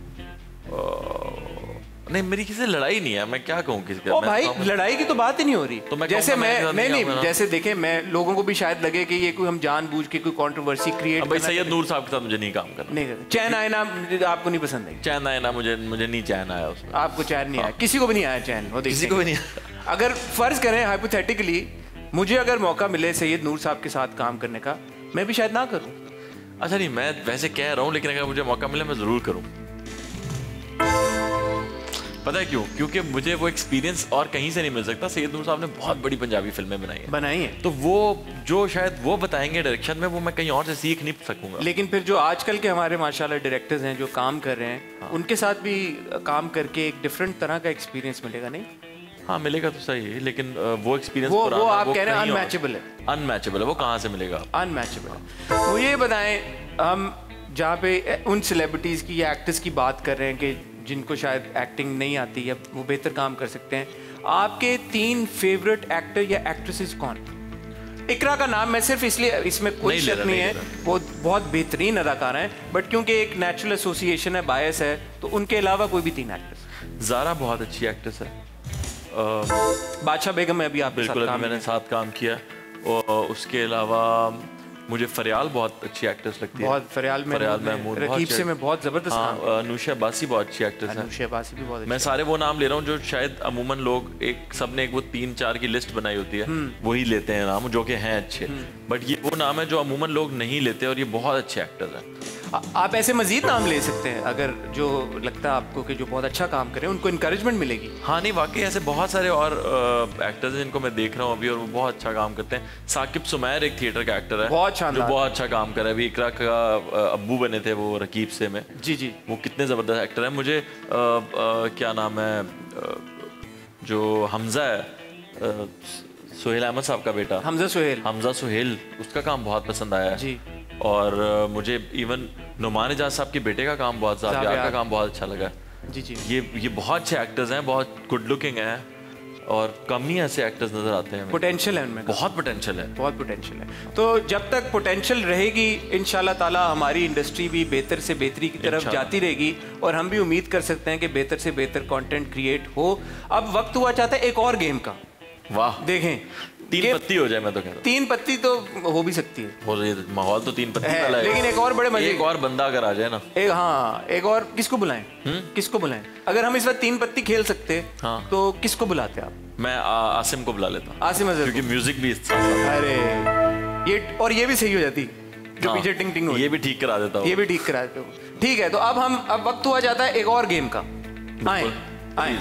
नहीं, मेरी किसी से लड़ाई नहीं है, मैं क्या कहूँ किसी ओ भाई, लड़ाई की तो बात ही नहीं हो रही। तो मैं जैसे कहूँगा मैं मैं नहीं नहीं नहीं जैसे देखें, मैं लोगों को भी शायद लगे कि ये कोई हम जानबूझ के कोई कंट्रोवर्सी क्रिएट भाई सैयद नूर साहब के साथ मुझे नहीं काम करना। नहीं करना। चैन आए ना आपको नहीं पसंद है? चैन आया ना, मुझे मुझे नहीं चैन आया उसमें। आपको चैन नहीं आया? किसी को भी नहीं आया चैन? वो किसी को भी नहीं। अगर फर्ज करें हाइपोथेटिकली, मुझे अगर मौका मिले सैयद नूर साहब के साथ काम करने का, मैं भी शायद ना करूं। अच्छा नहीं, मैं वैसे कह रहा हूँ, लेकिन अगर मुझे मौका मिले मैं जरूर करूँ। पता है क्यों? क्योंकि मुझे वो एक्सपीरियंस और कहीं से नहीं मिल सकता। सैयद नूर साहब ने बहुत बड़ी पंजाबी फिल्में बनाई हैं बनाई हैं, तो वो जो शायद वो बताएंगे डायरेक्शन में, वो मैं कहीं और से सीख नहीं सकूंगा। लेकिन फिर जो आजकल के हमारे माशाल्लाह डायरेक्टर्स हैं जो काम कर रहे हैं, हाँ। उनके साथ भी काम करके एक डिफरेंट तरह का एक्सपीरियंस मिलेगा नहीं? हाँ मिलेगा तो सही है, लेकिन वो एक्सपीरियंस वो वो आप कह रहे हैं अनमैचेबल है। अनमैचेबल है, वो कहाँ से मिलेगा? अनमैचेबल है। वो ये बताएं, हम जहाँ पे उन सेलिब्रिटीज़ की या एक्टर्स की बात कर रहे हैं कि जिनको शायद एक्टिंग नहीं आती या वो बेहतर काम कर सकते हैं, आपके तीन फेवरेट एक्टर या एक्ट्रेसेस कौन? इकरा का नाम मैं सिर्फ इसलिए, इसमें कोई शक नहीं है, वो बहुत बेहतरीन अदाकार हैं, बट क्योंकि एक नेचुरल एसोसिएशन है, बायस है, तो उनके अलावा कोई भी तीन एक्टर्स। ज़ारा बहुत अच्छी एक्ट्रेस है। बादशाह बेगम में अभी आप बिल्कुल, अभी मैंने साथ काम किया। और उसके अलावा मुझे फरियाल बहुत अच्छी एक्ट्रेस लगती है। बहुत फरियाल में फरियाल महमूद रकीब से मैं बहुत जबरदस्त काम हाँ, अनुषा बासी बहुत अच्छी एक्ट्रेस है। अनुषा बासी भी बहुत। मैं सारे वो नाम ले रहा हूँ जो शायद अमूमन लोग एक सबने एक वो तीन चार की लिस्ट बनाई होती है, वही लेते हैं नाम जो कि हैं अच्छे, बट ये वो नाम है जो अमूमन लोग नहीं लेते और ये बहुत अच्छे एक्टर्स हैं। आप ऐसे मजीद नाम ले सकते हैं अगर जो लगता है आपको कि जो बहुत अच्छा काम करें, उनको इनकरेजमेंट मिलेगी। हाँ नहीं, वाकई ऐसे बहुत सारे और एक्टर्स हैं जिनको मैं देख रहा हूँ अभी और वो बहुत अच्छा काम करते हैं। साकिब सुमैर एक थिएटर का एक्टर है, बहुत शानदार, जो बहुत अच्छा काम कर रहा है। अभी इकरा का अब्बू बने थे वो रकीब से में। जी जी, वो कितने ज़बरदस्त एक्टर है। मुझे आ, आ, क्या नाम है आ, जो हमजा है, सुहेल अहमद साहब का बेटा, हमजा सुहेल, हमजा सुहेल, उसका काम बहुत पसंद आया है जी। और uh, मुझे इवन नुमान एजाज साहब के बेटे का काम बहुत, ज़ाबियार का काम बहुत अच्छा लगा जी जी। ये ये बहुत अच्छे एक्टर्स हैं, बहुत गुड लुकिंग हैं और कम ही ऐसे एक्टर्स नजर आते हैं। पोटेंशियल है उनमें, बहुत पोटेंशियल है, बहुत पोटेंशियल है। तो जब तक पोटेंशियल रहेगी इंशाल्लाह ताला हमारी इंडस्ट्री भी बेहतर से बेहतरी की तरफ जाती रहेगी और हम भी उम्मीद कर सकते हैं कि बेहतर से बेहतर कंटेंट क्रिएट हो। अब वक्त हुआ चाहता है एक और गेम का। वाह, देखें तीन पत्ती हो जाए, मैं तो कहता हूं तीन पत्ती तो हो भी सकती है, हो रही है माहौल तो तीन पत्ती वाला है, लेकिन एक और बड़े मजे, एक और बंदा अगर आ जाए ना, एक हाँ एक और किसको बुलाएं? किसको बुलाएं? अगर हम इस बार तीन पत्ती खेल सकते हाँ, तो किसको बुलाते आप? मैं आ, आसिम को बुला लेता हूँ। आसिम अजहर, क्योंकि म्यूजिक भी इस साथ। अरे ये और ये भी सही हो जाती, जो हाँ, पीछे टिंग टिंग हो, ये भी ठीक करा देता हूँ, ये भी ठीक करा देते हो। ठीक है, तो अब हम अब वक्त हुआ जाता है एक और गेम का। आए आए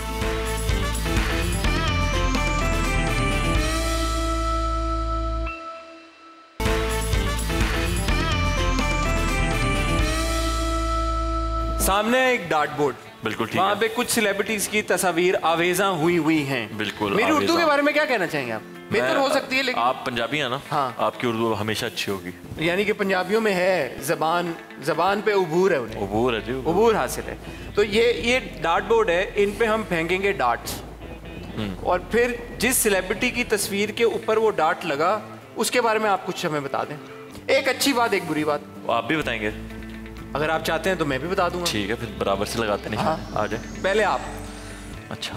सामने एक डार्ट बोर्ड, बिल्कुल ठीक, वहाँ पे कुछ सेलिब्रिटीज की तस्वीर आवेजा हुई हुई हैं। बिल्कुल। मेरी उर्दू के बारे में क्या कहना चाहेंगे आप? बेहतर हो सकती है, लेकिन आप पंजाबी हैं ना? हाँ। आपकी उर्दू हमेशा अच्छी होगी। यानी कि पंजाबियों में है जबान, जबान पे उबूर है, उन्हें उबूर है जी, उबूर हासिल है। तो ये ये डार्ट बोर्ड है, इन पे हम फेंकेंगे डार्ट्स और फिर जिस सेलिब्रिटी की तस्वीर के ऊपर वो डार्ट लगा उसके बारे में आप कुछ हमें बता दें। एक अच्छी बात, एक बुरी बात। आप भी बताएंगे? अगर आप चाहते हैं तो मैं भी बता दूंगा। ठीक है, फिर बराबर से लगाते नहीं। हाँ। आ जाए पहले आप। अच्छा,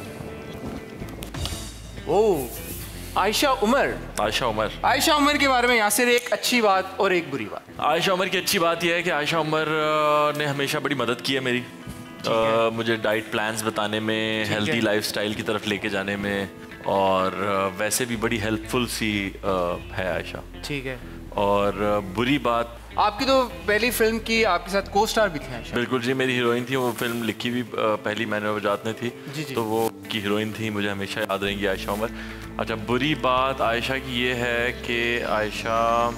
ओ आयशा उमर। आयशा उमर आयशा उमर के बारे में यासिर एक अच्छी बात और एक बुरी बात। आयशा उमर की अच्छी बात यह है कि आयशा उमर ने हमेशा बड़ी मदद की है मेरी, आ, मुझे डाइट प्लान्स बताने में, हेल्दी लाइफस्टाइल की तरफ लेके जाने में, और वैसे भी बड़ी हेल्पफुल सी है आयशा। ठीक है। और बुरी बात, आपकी तो पहली फिल्म की आपके साथ को स्टार भी थी आयशा। बिल्कुल जी, मेरी हीरोइन थी, वो फिल्म लिखी भी पहली मैंने वजात ने थी जी जी। तो वो की हीरोइन थी, मुझे हमेशा याद रहेंगी आयशा उमर। अच्छा, बुरी बात आयशा की ये है कि आयशा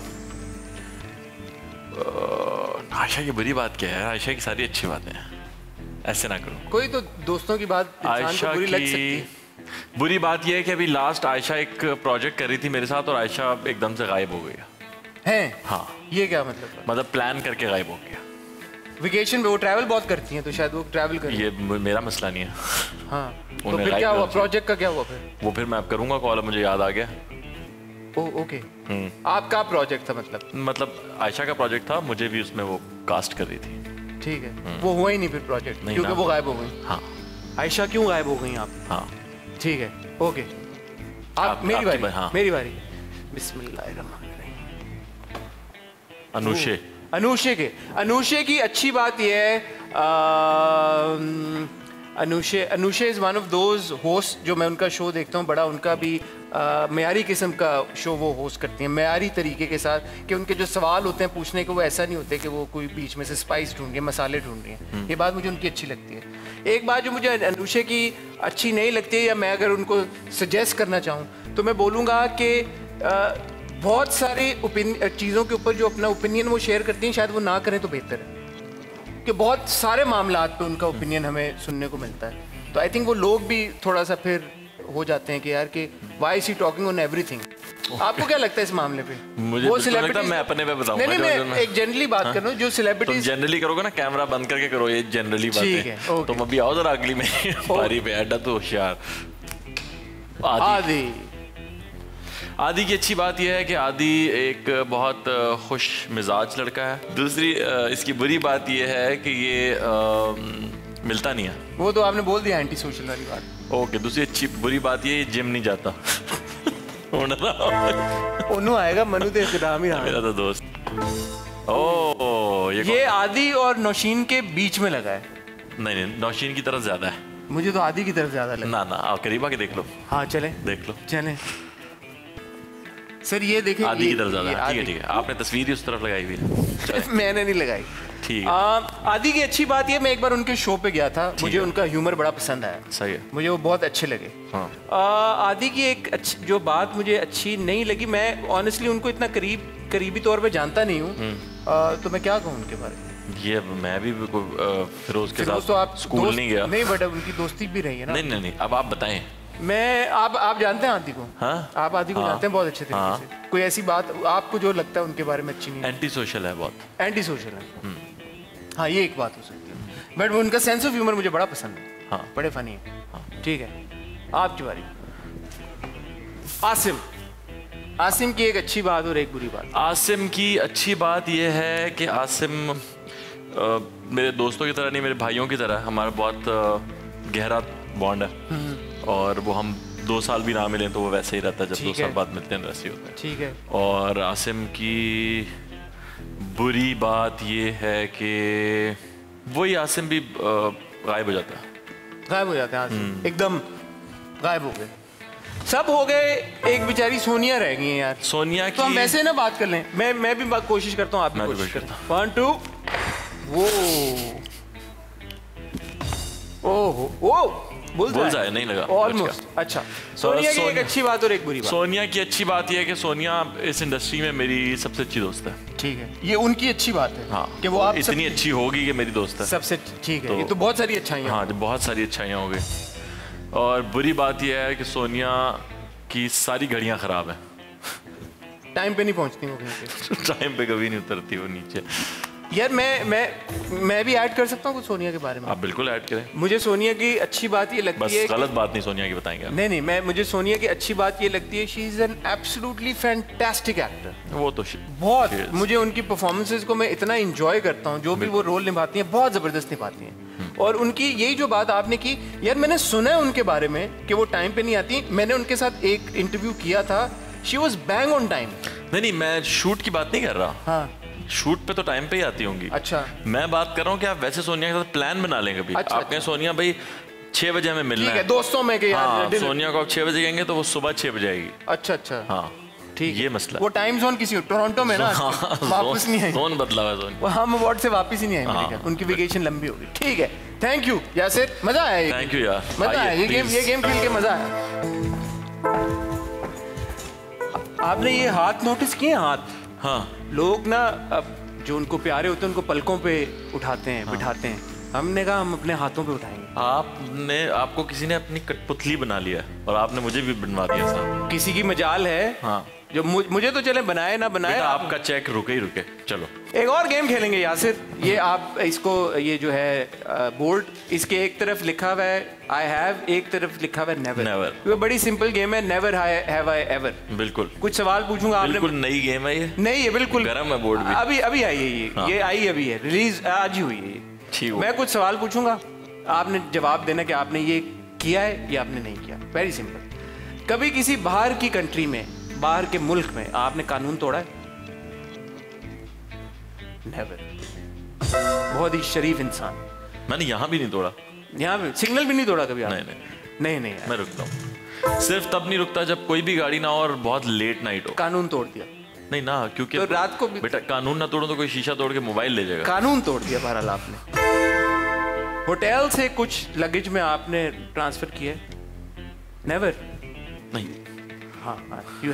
आयशा की बुरी बात क्या है? आयशा की सारी अच्छी बातें हैं, ऐसे ना करो। कोई तो दोस्तों की बात इंसान को बुरी लग सकती है। बुरी बात यह है कि अभी लास्ट आयशा एक प्रोजेक्ट कर रही थी मेरे साथ और आयशा एकदम से गायब हो गई है। हाँ। ये क्या मतलब? मतलब प्लान करके गायब हो गया। वेकेशन पे वो ट्रैवल बहुत करती हैं तो शायद वो ट्रैवल कर। ये मेरा मसला नहीं है। हाँ। तो फिर क्या हुआ? प्रोजेक्ट का क्या हुआ फिर? वो फिर मैं अब करूंगा कॉल, मुझे याद आ गया। ओ ओके। आपका प्रोजेक्ट था मतलब? मतलब आयशा का प्रोजेक्ट था, मुझे भी उसमें वो कास्ट कर रही थी। ठीक है। वो हुआ ही नहीं फिर प्रोजेक्ट क्योंकि वो गायब हो गई। हाँ। आयशा क्यों गायब हो गई आप? हाँ ठीक है, ओके। आप, आप मेरी बारी। हाँ। मेरी बारी। बिस्मिल्लाहिर्रहमानिर्रहीम। अनुषे अनुषे के अनुषे की अच्छी बात यह है, Anushey Anushey is one of those host जो मैं उनका शो देखता हूँ, बड़ा उनका भी मेयारी किस्म का शो वो होस्ट करती हैं, मेयारी तरीके के साथ, कि उनके जो सवाल होते हैं पूछने के वो ऐसा नहीं होते कि वो कोई बीच में से स्पाइस ढूंढ रही है, मसाले ढूंढ रही हैं। ये बात मुझे उनकी अच्छी लगती है। एक बात जो मुझे अनुषे की अच्छी नहीं लगती है, या मैं अगर उनको सजेस्ट करना चाहूँ तो मैं बोलूँगा कि बहुत सारी चीज़ों के ऊपर जो अपना ओपिनियन वो शेयर करती हैं, शायद वो ना करें तो बेहतर है, कि बहुत सारे मामलात पे उनका ओपिनियन हमें सुनने को मिलता है। तो आई थिंक वो लोग भी थोड़ा सा फिर हो जाते हैं कि यार कि why is he talking on everything. आपको क्या लगता है इस मामले पे? मुझे वो celebrities... मैं अपने पे बताऊंगा। नहीं नहीं मैं एक जनरली बात कर रहा हूँ जो सेलिब्रिटीज। जनरली करोगे ना, कैमरा बंद करके करो, ये जनरली बात है। ठीक है, तुम अभी आओ जरा अगली में पारी पे अड्डा तो होशियार। आदि आदि की अच्छी बात यह है कि आदि एक बहुत खुश मिजाज लड़का है। दूसरी इसकी बुरी बात यह है कि ये आ, मिलता नहीं है। वो तो आपने बोल दिया एंटी सोशल वाली बात। ओके, दूसरी अच्छी बुरी बात ये जिम नहीं जाता। ओनू आएगा, मनु तो इकराम ही रहा मेरा तो दोस्त। ओ ये, ये आदि और नौशीन के बीच में लगा है। नहीं नहीं, नौशीन की तरफ ज्यादा है। मुझे तो आदि की तरफ ज्यादा लगा। ना ना, आप करीब आके देख लो। हाँ चले देख लो, चले सर। ये देखें, आदि की तरफ ज्यादा है। ठीक है ठीक है, आपने तस्वीर ही उस तरफ लगाई हुई है। मैंने नहीं लगाई। ठीक है। आदि की अच्छी बात ये, मैं एक बार उनके शो पे गया था, मुझे उनका ह्यूमर बड़ा पसंद आया। सही है, मुझे वो बहुत अच्छे लगे। हाँ। आदि की एक अच्छी जो बात मुझे अच्छी नहीं लगी, मैं ऑनेस्टली उनको इतना करीब करीबी तौर पे जानता नहीं हूँ, तो मैं क्या कहूँ उनके बारे में। ये मैं भी फिरोज के साथ तो आप स्कूल नहीं गया। नहीं बट उनकी दोस्ती भी रही है ना। नहीं नहीं नहीं, अब आप बताएं। मैं आप आप जानते हैं आदि को? हाँ? आप आदि को हाँ? जानते हैं बहुत अच्छे तरीके हाँ? से। कोई ऐसी बात आपको जो लगता है उनके बारे में अच्छी नहीं? एंटी सोशल है, बहुत एंटी सोशल है। हाँ ये एक बात हो सकती है, बट उनका सेंस ऑफ ह्यूमर मुझे बड़ा पसंद है। हाँ बड़े फनी है। हाँ ठीक है, आपकी बारी। आसिम आसिम की एक अच्छी बात और एक बुरी बात। आसिम की अच्छी बात यह है कि आसिम आ, मेरे दोस्तों की तरह नहीं, मेरे भाइयों की तरह हमारा बहुत आ, गहरा बॉन्ड है, और वो हम दो साल भी ना मिलें तो वो वैसे ही रहता है, जब दो साल बाद मिलते हैं वैसे ही होता है। ठीक है। और आसिम की बुरी बात ये है कि वही आसिम भी गायब हो जाता है। गायब हो जाता है, एकदम गायब हो गए, सब हो गए, एक बेचारी सोनिया रह गई है यार। सोनिया की तो हम वैसे ना बात कर लें, मैं मैं भी बात कोशिश करता हूँ, आप भी कोशिश करता हूँ। वन टू वो ओहो ओ बोल जाए नहीं लगा ऑलमोस्ट। अच्छा, सोनिया की एक अच्छी बात और एक बुरी बात। सोनिया की अच्छी बात यह है कि सोनिया इस इंडस्ट्री में मेरी सबसे अच्छी दोस्त है। ठीक है, ये उनकी अच्छी बात है। हाँ, कि वो आप इतनी अच्छी होगी कि मेरी दोस्त है सबसे। ठीक है, ये तो बहुत सारी अच्छाइयाँ। हाँ, बहुत सारी अच्छाइयाँ हो गई। और बुरी बात यह है कि सोनिया की सारी घड़ियाँ खराब हैं। टाइम पे नहीं पहुँचती वो कहीं पे। टाइम पे कभी नहीं उतरती वो नीचे। यार मैं मैं मैं भी ऐड कर सकता हूँ कुछ सोनिया के बारे में? आप बिल्कुल ऐड करें। मुझे सोनिया की अच्छी बात ये लगती है, बस गलत बात नहीं सोनिया की बताएंगे आप। नहीं नहीं, मैं मुझे सोनिया की अच्छी बात ये लगती है, she is an absolutely fantastic actor. वो तो बहुत, मुझे उनकी परफॉर्मेंसेस को मैं इतना इंजॉय करता हूँ, जो भी वो रोल निभाती हैं बहुत जबरदस्त निभाती हैं। और उनकी यही जो बात आपने की, यार मैंने सुना है उनके बारे में कि वो टाइम पे नहीं आती। मैंने उनके साथ एक इंटरव्यू किया था, she was bang on time. नहीं नहीं, मैं शूट की बात नहीं कर रहा। हाँ, शूट पे तो टाइम पे ही आती होंगी। अच्छा, मैं बात कर रहा हूँ कि आप वैसे सोनिया के साथ प्लान बना लेंगे कभी। अच्छा, आप कहें सोनिया भाई छह बजे हमें मिलना है, दोस्तों में कि यार हाँ, सोनिया को आप छह बजे कहेंगे तो वो सुबह छह बजे आएगी। अच्छा अच्छा, हाँ ठीक, ये मसला। वो टाइम जोन किसी टोरंटो में ना, हाँ, वापस नहीं आई, जोन बदला हुआ जोन। हम अवार्ड से वापस ही नहीं आए। हाँ, उनकी वेकेशन लंबी होगी। ठीक है, थैंक यू यासिर, मजा आया। थैंक यू यार, मजा आया ये गेम, ये गेम खेल के मजा आया। आपने ये हाथ नोटिस किए? हाथ, हाँ, लोग ना अब जो उनको प्यारे होते हैं उनको पलकों पे उठाते हैं, हाँ, बिठाते हैं। हमने कहा हम अपने हाथों पे उठाएंगे। आपने आपको किसी ने अपनी कठपुतली बना लिया और आपने मुझे भी बनवा दिया साहब। किसी की मजाल है। हाँ, जो मुझे तो चले बनाए ना बनाए, आपका चेक रुके ही रुके। चलो एक और गेम खेलेंगे यासिर। ये आप इसको, ये जो है बोर्ड, इसके एक तरफ लिखा हुआ है आई हैव, एक तरफ लिखा हुआ है नेवर। नेवर, ये बड़ी सिंपल गेम है, नेवर हैव आई एवर। बिल्कुल, कुछ सवाल पूछूंगा आपने। बिल्कुल नई गेम है ये। नहीं, ये बिल्कुल गरम है बोर्ड भी। अभी अभी आई है ये। हाँ। ये आई अभी है, रिलीज आज ही हुई है ये। ठीक, मैं कुछ सवाल पूछूंगा, आपने जवाब देना कि आपने ये किया है या आपने नहीं किया। Very simple. कभी किसी बाहर की कंट्री में, बाहर के मुल्क में आपने कानून तोड़ा है? नेवर। बहुत ही शरीफ इंसान। मैंने यहाँ भी नहीं तोड़ा, यहाँ पे सिग्नल भी नहीं तोड़ा कभी? नहीं नहीं नहीं नहीं, मैं रुकता हूँ। सिर्फ तब नहीं रुकता जब कोई भी गाड़ी ना हो और बहुत लेट नाइट हो। कानून तोड़ दिया? नहीं ना, क्योंकि तो रात को भी... बेटा कानून ना तोड़ो तो कोई शीशा तोड़ के मोबाइल ले जाएगा। कानून तोड़ दिया बहरहाल आपने। होटल से कुछ लगेज में आपने ट्रांसफर किया? नेवर। नहीं। हाँ, यू हैव।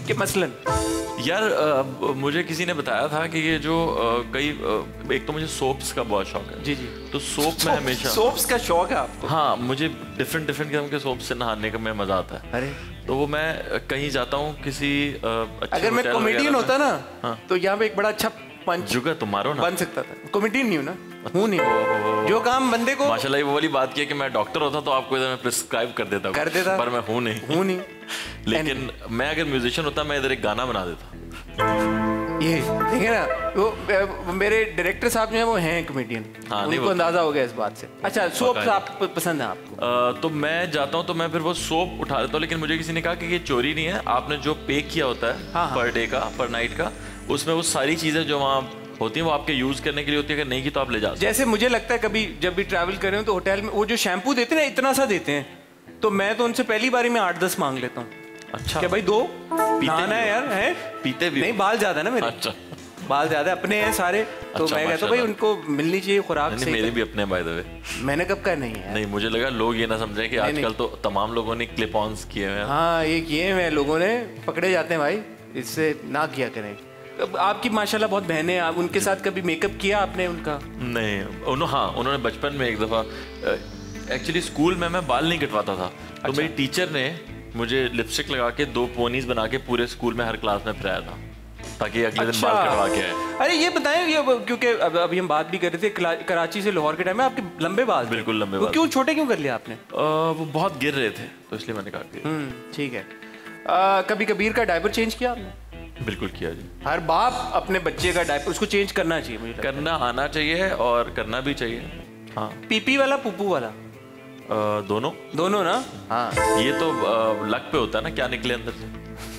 कि मसलन यार आ, मुझे किसी ने बताया था कि ये जो आ, कई आ, एक तो मुझे सोप्स का बहुत शौक है। जी जी। तो सोप में हमेशा सोप्स का शौक है आपको? हाँ, मुझे डिफरेंट डिफरेंट किस्म के सोप से नहाने का में मजा आता है। अरे तो वो मैं कहीं जाता हूँ किसी आ, अगर मैं कॉमेडियन होता ना हाँ। तो यहाँ पे एक बड़ा अच्छा पंच जुगा तुम्हारो ना बन सकता था। कॉमेडियन नहीं हूँ ना, हूँ नहीं। जो काम बंदे को माशाल्लाह वो वाली बात की कि मैं डॉक्टर होता तो आपको इधर मैं प्रिस्क्राइब कर देता कर देता पर मैं हूँ नहीं हूँ नहीं लेकिन मैं अगर म्यूजिशियन होता मैं इधर एक गाना बना देता। ये देखिए ना, वो मेरे डायरेक्टर साहब जो है वो हैं कॉमेडियन। हाँ, उनको अंदाजा हो गया इस बात से। अच्छा, सोप आप पसंद है आपको? आ, तो मैं जाता हूँ तो मैं फिर वो सोप उठा लेता हूँ, लेकिन मुझे किसी ने कहा कि ये चोरी नहीं है, आपने जो पे किया होता है हाँ, पर डे का पर नाइट का, उसमें वो सारी चीजें जो वहाँ होती है वो आपके यूज करने के लिए होती है, अगर नहीं की तो आप ले जा सकते। जैसे मुझे लगता है कभी जब भी ट्रैवल कर रहे हो तो होटल में वो जो शैम्पू देते हैं ना, इतना सा देते हैं, तो मैं तो उनसे पहली बारी में आठ दस मांग लेता हूँ। अच्छा क्या भाई, दो नहाना है यार? है पीते भी? नहीं, बाल ज्यादा है ना मेरे। अच्छा, बाल ज्यादा अपने हैं सारे। तो मैं कहता हूँ भाई उनको मिलनी चाहिए खुराक से। मेरे भी अपने बाय द वे। मैंने कब कहा नहीं है? नहीं, मुझे लगा लोग ये ना समझें कि आजकल तो तमाम लोगों ने क्लिप ऑन्स किए हैं। हाँ, ये किए हुए लोगों ने, पकड़े जाते हैं भाई, इससे ना किया करें। आपकी माशाल्लाह बहुत बहनें, आप उनके साथ कभी मेकअप किया आपने उनका? नहीं, उन्होंने हाँ उन्होंने बचपन में एक दफ़ा, एक्चुअली स्कूल में मैं बाल नहीं कटवाता था। अच्छा। तो मेरी टीचर ने मुझे लिपस्टिक लगा के दो पोनीज बना के पूरे स्कूल में हर क्लास में फिराया था ताकि अगले दिन बाल कटवा के आए। अरे ये बताएं, ये क्योंकि अब अभी हम बात भी कर रहे थे कराची से लाहौर के टाइम में आपके लंबे बाल, बिल्कुल लंबे बाल। क्यों छोटे क्यों कर लिया आपने? वो बहुत गिर रहे थे तो इसलिए मैंने कहा। ठीक है। कभी कबीर का डायपर चेंज किया आपने? बिल्कुल किया जी। हर बाप अपने बच्चे का डायपर उसको चेंज करना चाहिए, मुझे करना आना चाहिए और करना भी चाहिए। हाँ। पीपी वाला पुप्पू वाला? आ, दोनों दोनों ना। हाँ, ये तो आ, लक पे होता है ना क्या निकले अंदर से।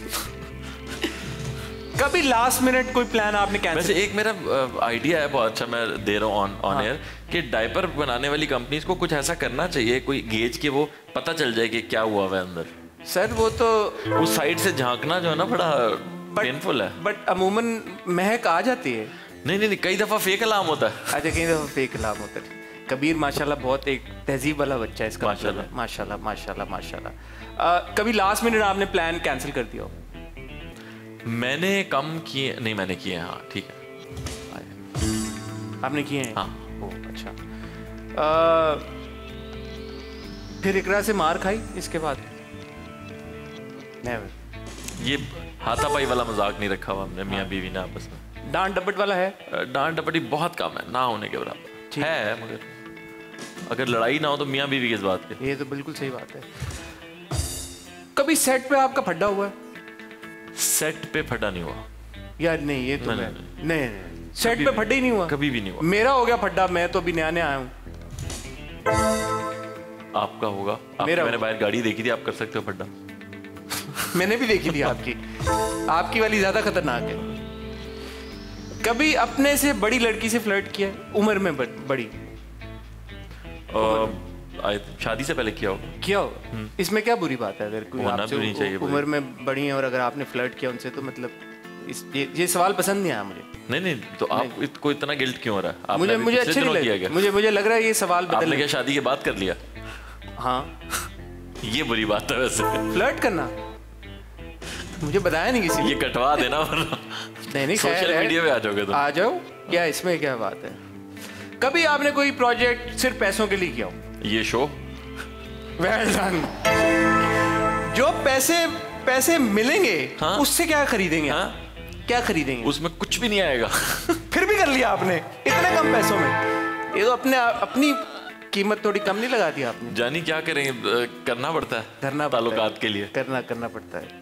कभी लास्ट मिनट कोई प्लान आपने कैंसिल? वैसे एक मेरा आइडिया है बहुत अच्छा, मैं दे रहा हूँ ऑन ऑन एयर, कि डायपर बनाने वाली कंपनीज को कुछ ऐसा करना चाहिए, कोई गेज के वो पता चल जाए कि क्या हुआ है अंदर। सर वो तो उस साइड से झांकना जो है ना बड़ा पेनफुल है। बट अमूमन महक आ जाती है। नहीं नहीं, कई दफा फेक अलार्म होता है। अच्छा, कई दफा फेक अलार्म होता है। कबीर माशाल्लाह बहुत एक तहजीब वाला बच्चा है इसका। माशाल्लाह माशाल्लाह माशाल्लाह माशाल्लाह। कभी लास्ट मिनट आपने प्लान कैंसिल कर दिया हो? मैंने कम किए नहीं, मैंने किए। हाँ ठीक है। आपने किए हैं? हाँ। ओ अच्छा। आ, फिर इकरा से मार खाई इसके बाद? नेवर। ये हाथापाई वाला मजाक नहीं रखा हुआ हमने मियाँ बीवी ने आपस में। डांट डपट वाला है? डांट डपटी बहुत कम है, ना होने के बराबर है, मगर अगर लड़ाई ना हो तो मियाँ बीवी किस बात के। ये तो बिल्कुल सही बात है। कभी सेट पे आपका फड्डा हुआ है? सेट पे फटा नहीं हुआ यार। नहीं ये तो नहीं, मैं नहीं, नहीं, नहीं। सेट पे फड्डा ही नहीं हुआ? कभी भी नहीं हुआ। मेरा हो गया फड्डा, मैं तो अभी नया नया आया हूँ। आपका होगा? मेरा मैंने बाहर गाड़ी देखी थी, आप कर सकते हो फड्डा। मैंने भी देखी थी आपकी। आपकी वाली ज्यादा खतरनाक है। कभी अपने से बड़ी लड़की से फ्लर्ट किया उम्र में? बड़ी शादी से पहले किया होगा? किया होगा। इसमें क्या बुरी बात है? अगर कोई आपसे उम्र में बड़ी है और अगर आपने फ्लर्ट किया उनसे, तो मतलब इस ये, ये सवाल पसंद नहीं आया मुझे। नहीं नहीं, तो आप इत, को इतना गिल्ट क्यों हो रहा है? आपने मुझे मुझे अच्छा नहीं लगा। मुझे मुझे लग रहा है ये सवाल बदल। आपने क्या शादी के बाद कर लिया? हाँ। ये बुरी बात है वैसे, फ्लर्ट करना। मुझे बताया नहीं किसी ने। ये कटवा देना वरना नहीं नहीं, सोशल मीडिया पे आ जाओगे तो। आ जाओ, क्या इसमें क्या बात है। कभी आपने कोई प्रोजेक्ट सिर्फ पैसों के लिए किया हो? ये शो वेल डन। जो पैसे पैसे मिलेंगे हाँ? उससे क्या खरीदेंगे? हाँ? क्या खरीदेंगे? उसमें कुछ भी नहीं आएगा। फिर भी कर लिया आपने इतने कम पैसों में। ये तो अपने अपनी कीमत थोड़ी कम नहीं लगा दी आपने। जानी क्या करेंगे, करना पड़ता है, करना ताल्लुकात के लिए करना करना पड़ता है।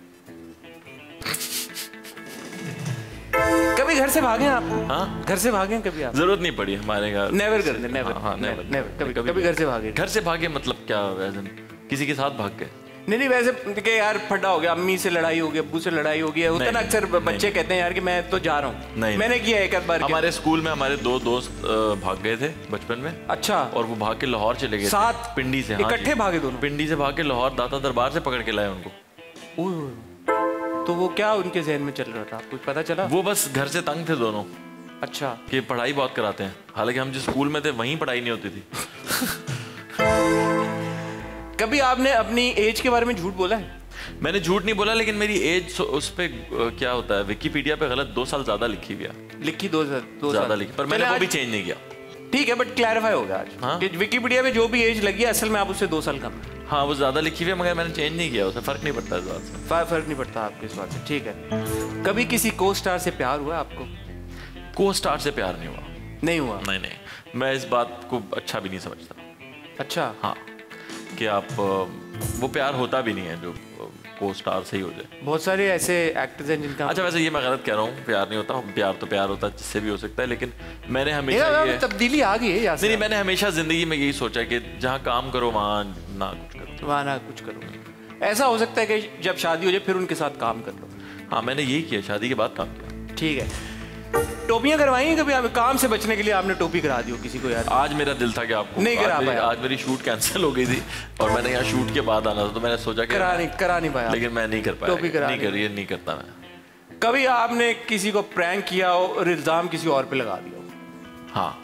कभी घर से भागे आप? हाँ? घर से भागे कभी आप? जरूरत नहीं पड़ी हमारे घर। नेवर कर दे, नेवर। हाँ, नेवर, नेवर। कभी कभी घर से भागे? घर से भागे मतलब क्या, किसी के साथ भाग गए? नहीं नहीं, वैसे कि यार फटा हो गया, अम्मी से लड़ाई हो गई, अब्बू से लड़ाई हो गई, होता ना अक्सर बच्चे कहते हैं यार कि मैं तो जा रहा हूँ। नहीं, मैंने किया एक बार। हमारे स्कूल में हमारे दो दोस्त भाग गए थे बचपन में। अच्छा। और वो भाग के लाहौर चले गए साथ पिंडी से। इकट्ठे भागे दोनों? पिंडी से भाग के लाहौर दाता दरबार से पकड़ के लाए उनको। तो वो क्या उनके जहन में चल रहा था, कुछ पता चला? वो बस घर से तंग थे दोनों। अच्छा। कि पढ़ाई बहुत कराते हैं, हालांकि हम जिस स्कूल में थे वहीं पढ़ाई नहीं होती थी। कभी आपने अपनी एज के बारे में झूठ बोला है? मैंने झूठ नहीं बोला, लेकिन मेरी एज उस पे क्या होता है, विकिपीडिया पे गलत दो साल ज्यादा लिखी हुई है। लिखी दो, दो ज्यादा लिखी, पर मैंने वो भी चेंज नहीं किया। ठीक है, बट क्लैरिफाई हो गया आज हाँ? कि विकिपीडिया में जो भी एज लगी है असल में आप उससे दो साल कम है। हाँ, वो ज्यादा लिखी हुई है, मगर मैंने चेंज नहीं किया, उससे फर्क नहीं पड़ता इस बात से। फर्क नहीं पड़ता आपके इस बात से, ठीक है। कभी किसी को स्टार से प्यार हुआ आपको? को स्टार से प्यार नहीं हुआ। नहीं हुआ? नहीं नहीं, मैं इस बात को अच्छा भी नहीं समझता। अच्छा। हाँ, कि आप वो प्यार होता भी नहीं है जो को स्टार से ही हो जाए। बहुत सारे ऐसे एक्टर्स हैं जिनका। अच्छा, वैसे ये मैं गलत कह रहा हूँ, प्यार नहीं होता, प्यार तो प्यार होता है जिससे भी हो सकता है, लेकिन मैंने हमेशा ये तब्दीली आ गई है यहाँ से। नहीं, मैंने हमेशा जिंदगी में यही सोचा कि जहाँ काम करो वहाँ ना कुछ करो, वहाँ ना कुछ करो। ऐसा हो सकता है कि जब शादी हो जाए फिर उनके साथ काम कर लो। हाँ, मैंने यही किया, शादी के बाद काम किया। ठीक है। टोपियां करवाई हैं कभी? काम से बचने के लिए आपने टोपी करा दी हो किसी को? यार आज मेरा दिल था कि आपको नहीं करा आज, पाया। आज मेरी शूट कैंसिल हो गई थी और मैंने यहाँ शूट के बाद आना था, तो मैंने सोचा कि करा नहीं करा नहीं पाया, लेकिन मैं नहीं कर पाया। टोपी करा नहीं करी, नहीं करता मैं। कभी आपने किसी को प्रैंक किया हो और इल्जाम किसी और पे लगा दिया हो? हाँ।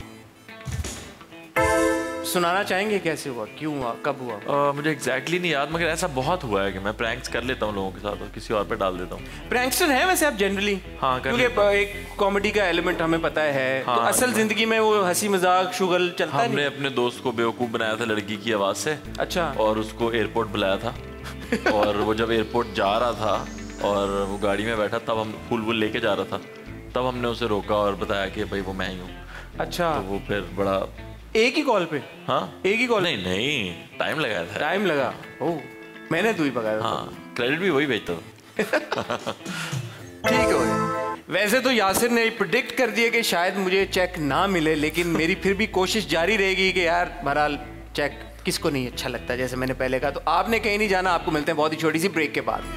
सुनाना चाहेंगे कैसे हुआ, क्यों हुआ, कब हुआ? uh, मुझे एग्जैक्टली नहीं याद, मगर ऐसा बहुत हुआ है कि मैं प्रैंक्स कर लेता हूँ लोगों के साथ और किसी और पे डाल देता हूँ। प्रैंकस्टर हैं वैसे आप जनरली? हाँ, क्योंकि एक कॉमेडी का एलिमेंट हमें पता है। हाँ, तो असल जिंदगी में वो हंसी मजाक शुगल चलता है। हमने अपने दोस्त को बेवकूफ़ बनाया था लड़की की आवाज़ से। अच्छा। और उसको एयरपोर्ट बुलाया था और वो जब एयरपोर्ट जा रहा था और वो गाड़ी में बैठा, तब हम फूल वूल लेके जा रहा था, तब हमने उसे रोका और बताया कि भाई वो मैं ही हूँ। अच्छा। तो वो फिर बड़ा एक ही कॉल पे? हाँ, एक ही कॉल? नहीं नहीं, टाइम लगाया था। टाइम लगा? ओह, मैंने तू ही पकाया। हाँ, क्रेडिट भी वही भेजता था। ठीक है। वैसे तो यासिर ने प्रिडिक्ट कर दिया कि शायद मुझे चेक ना मिले, लेकिन मेरी फिर भी कोशिश जारी रहेगी कि यार बहरहाल चेक किसको नहीं अच्छा लगता, जैसे मैंने पहले कहा। तो आपने कहीं नहीं जाना, आपको मिलते हैं बहुत ही छोटी सी ब्रेक के बाद।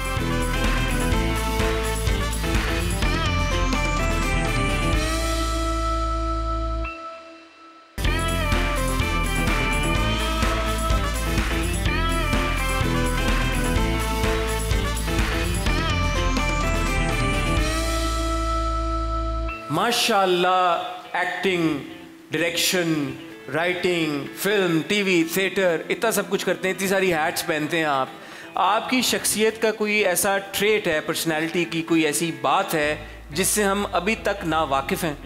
माशाल्लाह, acting, direction, writing, film, TV, theatre, इतना सब कुछ करते हैं, इतनी सारी हैट्स पहनते हैं आप। आपकी शख्सियत का कोई ऐसा ट्रेट है, पर्सनैलिटी की कोई ऐसी बात है जिससे हम अभी तक ना वाकिफ़ हैं?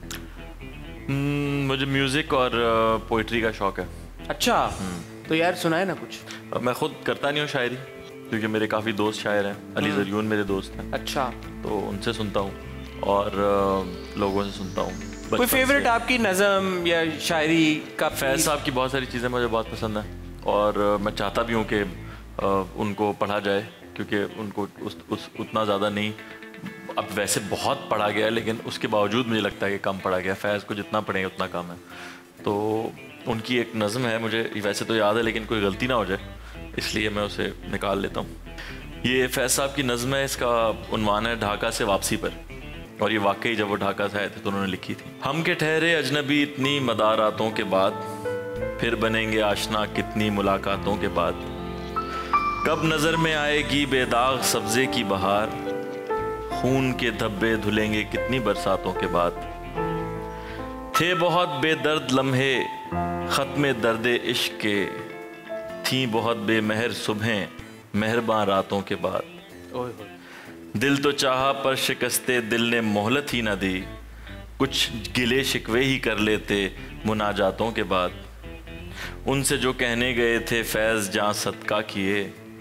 hmm, मुझे म्यूज़िक और पोइट्री का शौक़ है। अच्छा। तो यार सुनाए ना कुछ। मैं खुद करता नहीं हूँ शायरी, क्योंकि मेरे काफ़ी दोस्त शायर हैं। अली ज़रियून मेरे दोस्त हैं। अच्छा। तो उनसे सुनता हूँ और लोगों से सुनता हूँ। कोई फेवरेट आपकी नज़म या शायरी का? फैज़ साहब की बहुत सारी चीज़ें मुझे बहुत पसंद हैं और मैं चाहता भी हूँ कि उनको पढ़ा जाए, क्योंकि उनको उस, उस उतना ज़्यादा नहीं, अब वैसे बहुत पढ़ा गया है, लेकिन उसके बावजूद मुझे लगता है कि कम पढ़ा गया। फैज़ को जितना पढ़ेंगे उतना कम है। तो उनकी एक नज़म है, मुझे वैसे तो याद है, लेकिन कोई गलती ना हो जाए इसलिए मैं उसे निकाल लेता हूँ। ये फैज़ साहब की नज़म है, इसका उन्वान है ढाका से वापसी पर, और ये वाकई जब वो ढाका से आए थे तो उन्होंने लिखी थी। हम के ठहरे अजनबी इतनी मदारातों के बाद, फिर बनेंगे आशना कितनी मुलाकातों के बाद। कब नज़र में आएगी बेदाग सब्ज़े की बहार, खून के धब्बे धुलेंगे कितनी बरसातों के बाद। थे बहुत बेदर्द लम्हे ख़त्मे दर्दे इश्क के, थी बहुत बेमहर सुबहें मेहरबान रातों के बाद। दिल तो चाहा पर शिकस्ते दिल ने मोहलत ही न दी, कुछ गिले शिकवे ही कर लेते मुनाजातों के बाद। उनसे जो कहने गए थे फैज़ जहाँ सदका किए,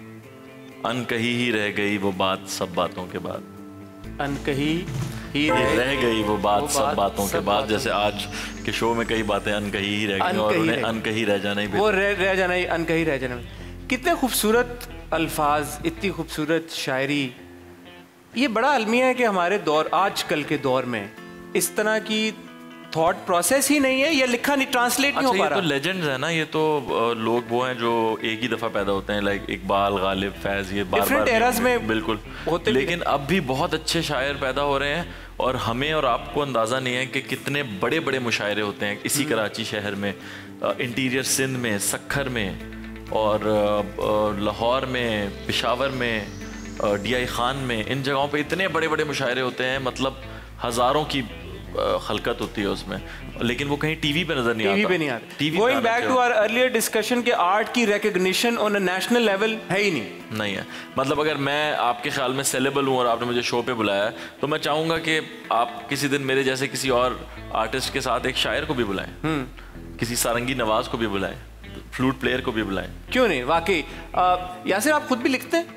अनकही ही रह गई वो बात सब बातों के बाद। अनकही ही रह, रह गई वो बात वो सब बात, बातों सब के बाद। जैसे आज के शो में कई बातें अनकही ही रह गई और उन्हें अनकही रह जाना ही, वो रह, रह जाना ही, अनकही रह जाना। कितने खूबसूरत अल्फाज, इतनी खूबसूरत शायरी। ये बड़ा अलमिया है कि हमारे दौर, आजकल के दौर में इस तरह की थॉट प्रोसेस ही नहीं है, या लिखा नहीं, ट्रांसलेट नहीं हो पा रहा। ये तो लेजेंड्स है ना, ये तो लोग वो हैं जो एक ही दफ़ा पैदा होते हैं, लाइक इकबाल, गालिब, फैज़, ये बार डिफरेंट एराज में बिल्कुल होते, लेकिन अब भी बहुत अच्छे शायर पैदा हो रहे हैं और हमें और आपको अंदाज़ा नहीं है कि कितने बड़े बड़े मुशायरे होते हैं इसी कराची शहर में, इंटीरियर सिंध में, सक्खर में और लाहौर में, पेशावर में, डी आई खान में, इन जगहों पे इतने बड़े बड़े मुशायरे होते हैं, मतलब हज़ारों की खलकत होती है उसमें, लेकिन वो कहीं टीवी पे नजर नहीं आता। टीवी पे नहीं आता। TV going back to our earlier discussion के आर्ट की recognition on a national level है ही नहीं। नहीं है, मतलब अगर मैं आपके ख्याल में सेलेबल हूँ और आपने मुझे शो पे बुलाया है तो मैं चाहूँगा कि आप किसी दिन मेरे जैसे किसी और आर्टिस्ट के साथ एक शायर को भी बुलाएं, किसी सारंगी नवाज को भी बुलाएं, फ्लूट प्लेयर को भी बुलाएं। क्यों नहीं, वाकई। यासिर आप खुद भी लिखते हैं?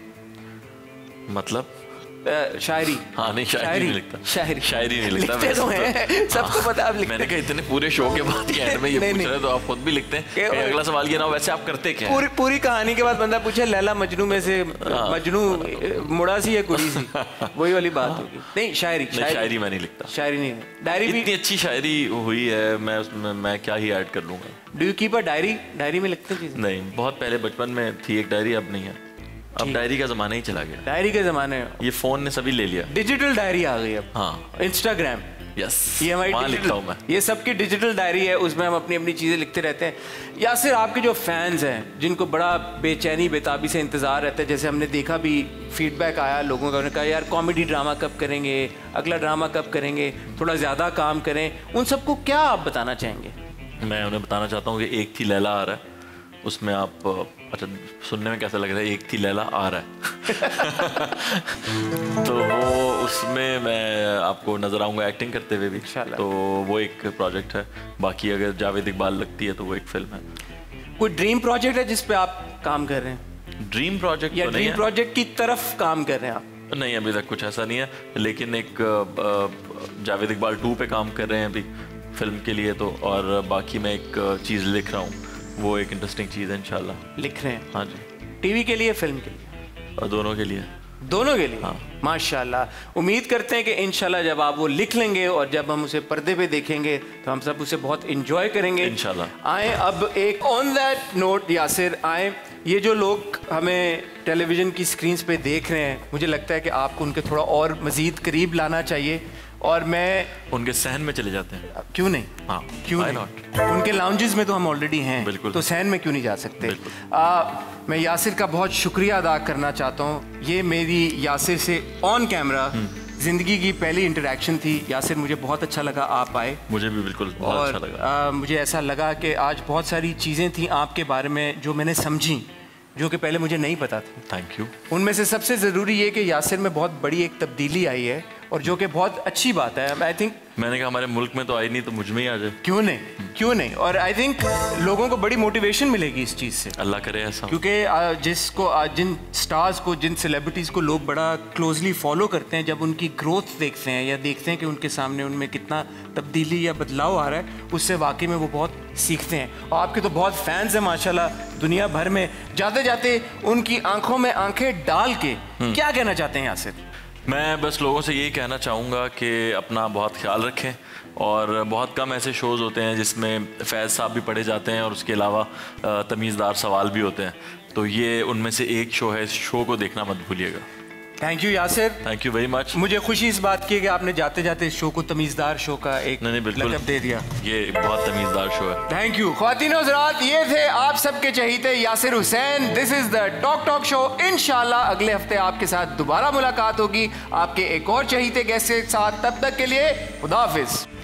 मतलब आ, शायरी? हाँ नहीं, शायरी, शायरी नहीं लिखता। शायरी शायरी नहीं लिखता। लिखते तो हैं, सबको पता आप लिखते हैं। मैंने कहा इतने पूरे शो के बाद के एंड में ये पूछ रहे तो आप खुद भी लिखते हैं। अगला सवाल ये ना, वैसे आप करते क्या? पूरी पूरी कहानी के बाद बंदा पूछे लैला मजनू में से मजनू मुड़ा सी या कुड़ी सी, वही वाली बात होगी। नहीं, शायरी शायरी मैं नहीं लिखता। शायरी नहीं, डायरी भी इतनी अच्छी शायरी हुई है, मैं उसमें मैं क्या ही ऐड कर लूंगा। Do you keep a diary? Diary में लिखते हैं? नहीं, बहुत पहले बचपन में थी एक डायरी, अब नहीं है। अब डायरी का जमाना ही चला गया। डायरी के जमाने में ये फोन ने सभी ले लिया। डिजिटल डायरी आ गई अब। हाँ, इंस्टाग्राम, यस, ये हमारी लिखता हूँ मैं। ये सबकी डिजिटल डायरी है, उसमें हम अपनी अपनी चीज़ें लिखते रहते हैं। या सिर्फ आपके जो फैंस हैं जिनको बड़ा बेचैनी बेताबी से इंतज़ार रहता है, जैसे हमने देखा भी फीडबैक आया लोगों का, उन्होंने कहा यार कॉमेडी ड्रामा कब करेंगे, अगला ड्रामा कब करेंगे, थोड़ा ज़्यादा काम करें, उन सबको क्या आप बताना चाहेंगे? मैं उन्हें बताना चाहता हूँ कि एक थी लैला आ रहा है, उसमें आप, अच्छा सुनने में कैसा लग रहा है, एक थी लैला आ रहा है तो वो उसमें मैं आपको नजर आऊंगा एक्टिंग करते हुए भी, तो वो एक प्रोजेक्ट है। बाकी अगर जावेद इकबाल लगती है तो वो एक फिल्म है। कोई ड्रीम प्रोजेक्ट है जिस पे आप काम कर रहे हैं? ड्रीम प्रोजेक्ट या तो ड्रीम प्रोजेक्ट की तरफ काम कर रहे हैं आप? नहीं, अभी तक कुछ ऐसा नहीं है, लेकिन एक जावेद इकबाल टू पे काम कर रहे हैं अभी फिल्म के लिए तो, और बाकी मैं एक चीज़ लिख रहा हूँ, वो एक इंटरेस्टिंग चीज़ है इंशाल्लाह। लिख रहे हैं? हाँ जी। टीवी के लिए, फिल्म के लिए? और दोनों के लिए। दोनों के लिए? हाँ। माशाल्लाह। उम्मीद करते हैं कि इंशाल्लाह जब आप वो लिख लेंगे और जब हम उसे पर्दे पे देखेंगे तो हम सब उसे बहुत इंजॉय करेंगे इंशाल्लाह। आए अब एक ऑन दैट नोट यासिर, आए ये जो लोग हमें टेलीविज़न की स्क्रीन्स पे देख रहे हैं, मुझे लगता है कि आपको उनके थोड़ा और मज़ीद करीब लाना चाहिए, और मैं उनके सहन में चले जाते हैं। क्यों नहीं? हाँ, क्यों नहीं? Not? उनके लाउंजेस में तो हम ऑलरेडी हैं, बिल्कुल, तो सहन में क्यों नहीं जा सकते? आ, मैं यासिर का बहुत शुक्रिया अदा करना चाहता हूँ। ये मेरी यासिर से ऑन कैमरा जिंदगी की पहली इंटरेक्शन थी। यासिर, मुझे बहुत अच्छा लगा आप आए। मुझे भी बिल्कुल बहुत और, अच्छा लगा। आ, मुझे ऐसा लगा कि आज बहुत सारी चीज़ें थी आपके बारे में जो मैंने समझी, जो कि पहले मुझे नहीं पता थी। Thank you. उनमें से सबसे ज़रूरी ये कि यासिर में बहुत बड़ी एक तब्दीली आई है, और जो कि बहुत अच्छी बात है। आई थिंक मैंने कहा हमारे मुल्क में तो आई नहीं, तो मुझ में ही आ जाए। क्यों नहीं, क्यों नहीं। और आई थिंक लोगों को बड़ी मोटिवेशन मिलेगी इस चीज़ से, अल्लाह करे ऐसा। क्योंकि जिसको जिन स्टार्स को, जिन सेलिब्रिटीज़ को लोग बड़ा क्लोजली फॉलो करते हैं, जब उनकी ग्रोथ देखते हैं या देखते हैं कि उनके सामने उनमें कितना तब्दीली या बदलाव आ रहा है, उससे वाकई में वो बहुत सीखते हैं। और आपके तो बहुत फैंस हैं माशाल्लाह दुनिया भर में। जाते जाते उनकी आंखों में आंखें डाल के क्या कहना चाहते हैं यासिर? मैं बस लोगों से यही कहना चाहूँगा कि अपना बहुत ख्याल रखें, और बहुत कम ऐसे शोज़ होते हैं जिसमें फैज़ साहब भी पढ़े जाते हैं और उसके अलावा तमीज़दार सवाल भी होते हैं, तो ये उनमें से एक शो है। इस शो को देखना मत भूलिएगा। Thank you Yasir, thank you very much. मुझे खुशी इस बात की है कि आपने जाते जाते इस शो को तमीज़दार शो का एक लक़ब दे दिया। ये बहुत तमीज़दार शो है। Thank you. ख्वातीन और हज़रात, ये थे आप सबके चहीते Yasir Hussain. This is the talk talk show. इंशाल्लाह अगले हफ्ते आपके साथ दोबारा मुलाकात होगी आपके एक और चहीते गेस्ट के साथ। तब तक के लिए खुदा हाफिज़।